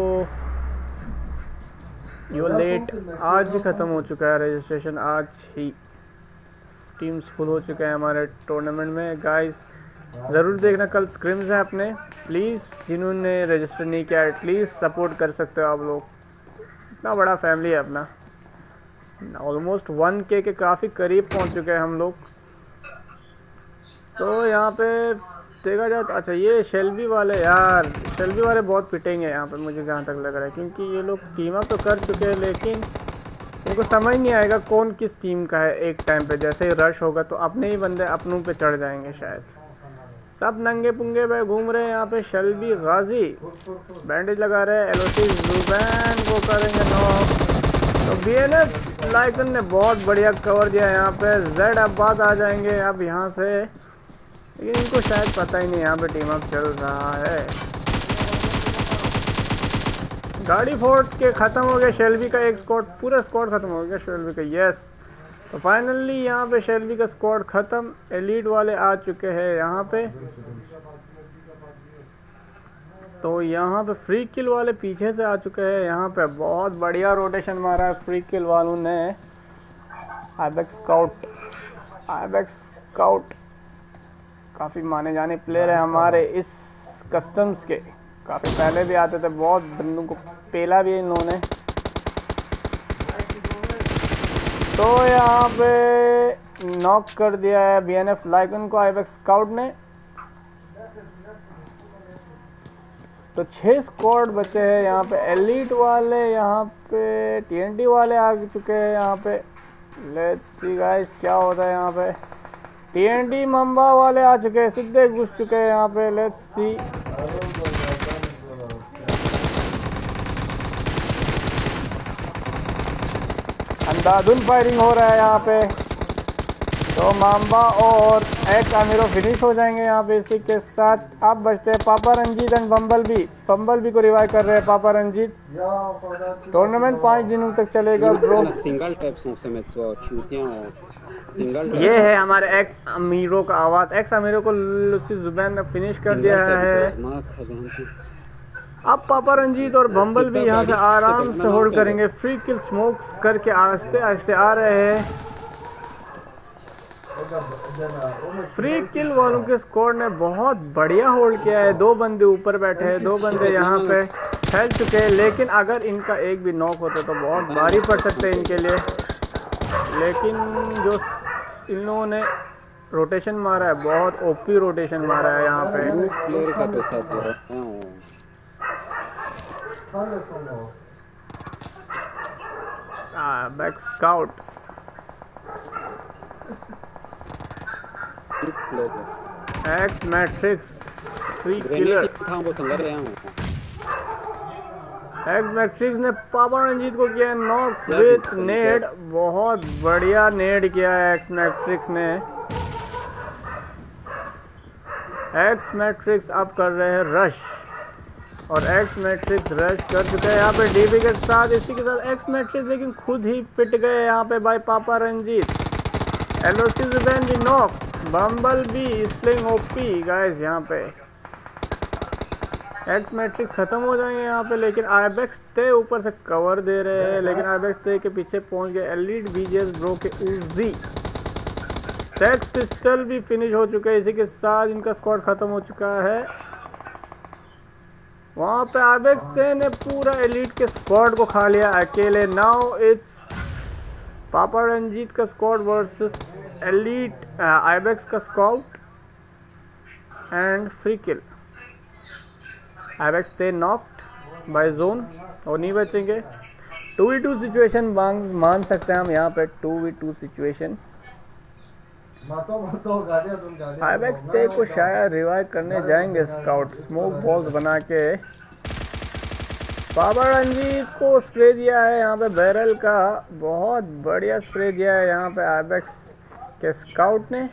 यू लेट। आज ही खत्म हो चुका है रजिस्ट्रेशन, आज ही। टीम्स फुल हो चुके हैं हमारे टूर्नामेंट में गाइस। ज़रूर देखना, कल स्क्रिम्स हैं अपने। प्लीज़ जिन्होंने रजिस्टर नहीं किया एटलीस्ट सपोर्ट कर सकते हो आप लोग। इतना बड़ा फैमिली है अपना, ऑलमोस्ट वन के के काफ़ी करीब पहुंच चुके हैं हम लोग। तो यहाँ पे देखा जाए तो अच्छा ये शेल्बी वाले, यार शेल्बी वाले बहुत पिटेंगे यहाँ पे मुझे जहाँ तक लग रहा है, क्योंकि ये लोग टीम अप तो कर चुके हैं लेकिन उनको समझ नहीं आएगा कौन किस टीम का है। एक टाइम पे जैसे ही रश होगा तो अपने ही बंदे अपनों पे चढ़ जाएंगे शायद। सब नंगे पुंगे पे घूम रहे हैं यहाँ पे। शेल्बी गाजी बैंडेज लगा रहे हैं, एलओसी जुबैन को करेंगे नॉक। तो बीएनएफ लाइकन ने बहुत बढ़िया कवर दिया यहाँ पे। जेड अब्बास आ जाएंगे अब यहाँ से, लेकिन इनको शायद पता ही नहीं यहाँ पे टीम अप चल रहा है। गाड़ी फोर्ट के ख़त्म हो गया शेल्बी का एक स्क्वाड, पूरा स्क्वाड ख़त्म हो गया शेल्बी का। यस, तो फाइनली यहाँ पे शेल्बी का स्क्वाड ख़त्म। एलीट वाले आ चुके हैं यहाँ पे। तो यहाँ पे फ्री किल वाले पीछे से आ चुके हैं यहाँ पे। बहुत बढ़िया रोटेशन मारा है फ्री किल वालों ने। आइबेक्स स्काउट, आइबेक्स स्काउट काफ़ी माने जाने प्लेयर है हमारे इस कस्टम्स के। काफ़ी पहले भी आते थे, बहुत बंदों को पेला भी इन्होंने। तो यहाँ पे नॉक कर दिया है बीएनएफ लाइकन को आइबेक्स स्काउट ने। तो छह स्क्वाड बचे हैं यहाँ पे। एलीट वाले यहाँ पे, टीएनटी वाले आ चुके हैं यहाँ पे। लेट्स सी गाइस क्या होता है यहाँ पे। टीएनटी मंबा वाले आ चुके हैं, सीधे घुस चुके हैं यहाँ पे। लेट्स सी, अंधाधुन फायरिंग हो रहा है यहाँ पे। तो माम्बा और एक अमीरो फिनिश हो जाएंगे यहाँ पे इसी के साथ। अब बचते हैं पापा Ranjeet and Bumblebee. Bumblebee को रिवाइव कर रहे हैं पापा रंजीत। टूर्नामेंट पाँच दिनों तक चलेगा ब्रो। ये है हमारे एक्स अमीरों का आवाज। एक्स अमीरों को लूसी जुबैन ने फिनिश कर दिया है। अब पापा रंजीत और बम्बल भी यहाँ से आराम से होल्ड करेंगे। फ्री किल स्मोक्स करके आस्ते आस्ते आ रहे हैं। फ्री किल वालों के स्क्वाड ने बहुत बढ़िया होल्ड किया है। दो बंदे ऊपर बैठे हैं, दो बंदे यहाँ पे फैल चुके हैं। लेकिन अगर इनका एक भी नॉक होता तो बहुत भारी पड़ सकते हैं इनके लिए। लेकिन जो इन्होंने रोटेशन मारा है, बहुत ओपी रोटेशन मारा है यहाँ पे। प्लेयर का पैसा दे रहा हूं। Back scout X Matrix free killer. X Matrix ने पापा रंजीत को किया नॉक विथ नेड। बहुत बढ़िया नेड किया है एक्स मैट्रिक्स ने। एक्स मैट्रिक्स अब कर रहे हैं रश और एक्स मैट्रिक्स रश कर चुके हैं यहाँ पे डीबी के साथ। इसी के साथ एक्स मैट्रिक्स लेकिन खुद ही पिट गए यहाँ पे बाय पापा रंजीत। एलओसी जुबैन भी नॉक, बम्बल भी स्लिंग ओपी गाइस। यहाँ पे एक्स मैट्रिक्स खत्म हो जाएंगे यहाँ पे। लेकिन आइबेक्स ते ऊपर से कवर दे रहे हैं, लेकिन आइबेक्स ते के पीछे पहुंच गए एलीट बीजेस ब्रो के उजी। सेक्स पिस्टल भी फिनिश हो चुके हैं। इसी के साथ इनका स्क्वाड खत्म हो चुका है। वहां पे आइबेक्स ते ने पूरा एलीट के स्क्वाड को खा लिया अकेले। नाउ इट्स पापा रंजीत का स्क्वाड वर्सेस एलीट आइबेक्स का scout and free kill. Ibex ते नॉक्ड बाय जोन और नहीं बचेंगे। टू वी टू सिचुएशन मान सकते हैं हम यहाँ पे। Two v two situation. Ibex ते को शायद रिवाइव करने जाएंगे स्काउट, स्मोक बॉल्स बना के। पापा रंजीत को स्प्रे दिया है यहाँ पे बैरल का, बहुत बढ़िया स्प्रे दिया है यहाँ पे आइबेक्स के स्काउट ने।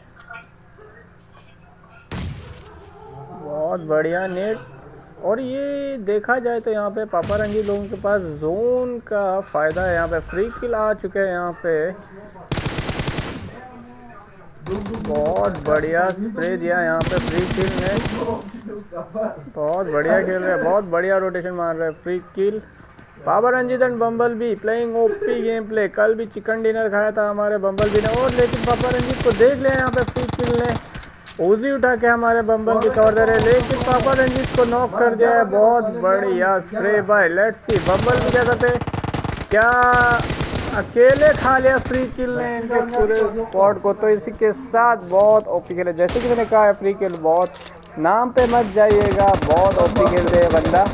बहुत बढ़िया नेट। और ये देखा जाए तो यहाँ पे पापा रंजीत लोगों के पास जोन का फायदा है। यहाँ पे फ्री किल आ चुके हैं यहाँ पे। बहुत बढ़िया स्प्रे दिया यहाँ पे फ्री किल ने। बहुत बढ़िया खेल रहे हैं, बहुत बढ़िया रोटेशन मार रहे हैं फ्री किल। पापा Ranjeet and Bumblebee playing OP gameplay. कल भी चिकन डिनर खाया था हमारे बम्बल बी ने, और लेकिन पापा रंजीत को देख लिया यहाँ पे फ्री किल ने, उजी उठा के हमारे बम्बल भी कवर दे रहे, लेकिन पापा रंजीत को नॉक कर दिया है। बहुत बढ़िया spray by. Let's see bumble भी क्या करते, क्या अकेले खा लिया फ्री किल ने इनके पूरे स्क्वाड को। तो इसी के साथ बहुत ओपी खेले, जैसे कि मैंने कहा है फ्री किल बहुत, नाम पे मत जाइएगा, बहुत ओपी खेल रहे हैं बंदा।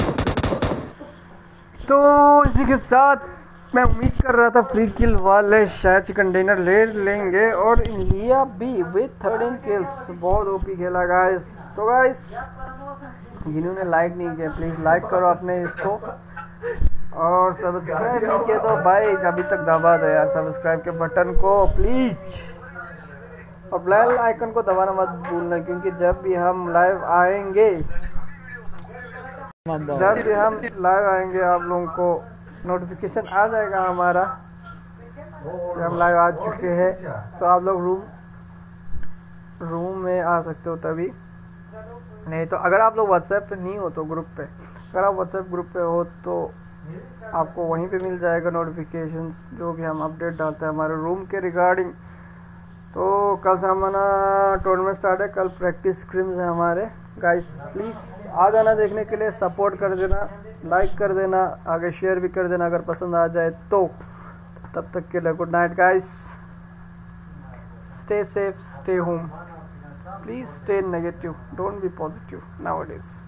तो इसी के साथ मैं उम्मीद कर रहा था फ्री किल वाले शायद चिकन डिनर ले लेंगे, और लिया भी विथ थर्टीन किल्स। बहुत ओपी खेला गाइस। तो गाइस जिन्होंने लाइक नहीं किया प्लीज़ लाइक करो अपने इसको, और सब्सक्राइब नहीं किया तो भाई अभी तक दबा दो यार सब्सक्राइब के बटन को प्लीज, और बेल आइकन को दबाना मत भूलना, क्योंकि जब भी हम लाइव आएंगे जब भी हम लाइव आएंगे आप लोगों को नोटिफिकेशन आ जाएगा हमारा कि हम लाइव आ चुके हैं। तो आप लोग रूम रूम में आ सकते हो तभी, नहीं तो अगर आप लोग व्हाट्सएप पे नहीं हो तो ग्रुप पे, अगर आप व्हाट्सएप ग्रुप पे हो तो आपको वहीं पे मिल जाएगा नोटिफिकेशंस जो भी हम अपडेट डालते हैं हमारे रूम के रिगार्डिंग। तो कल से हमारा टूर्नामेंट स्टार्ट है, कल प्रैक्टिस स्क्रिम्स है हमारे। गाइस प्लीज़ आ जाना देखने के लिए, सपोर्ट कर देना, लाइक कर देना, आगे शेयर भी कर देना अगर पसंद आ जाए तो। तब तक के लिए good night guys, stay safe, stay home, please stay negative, don't be positive nowadays.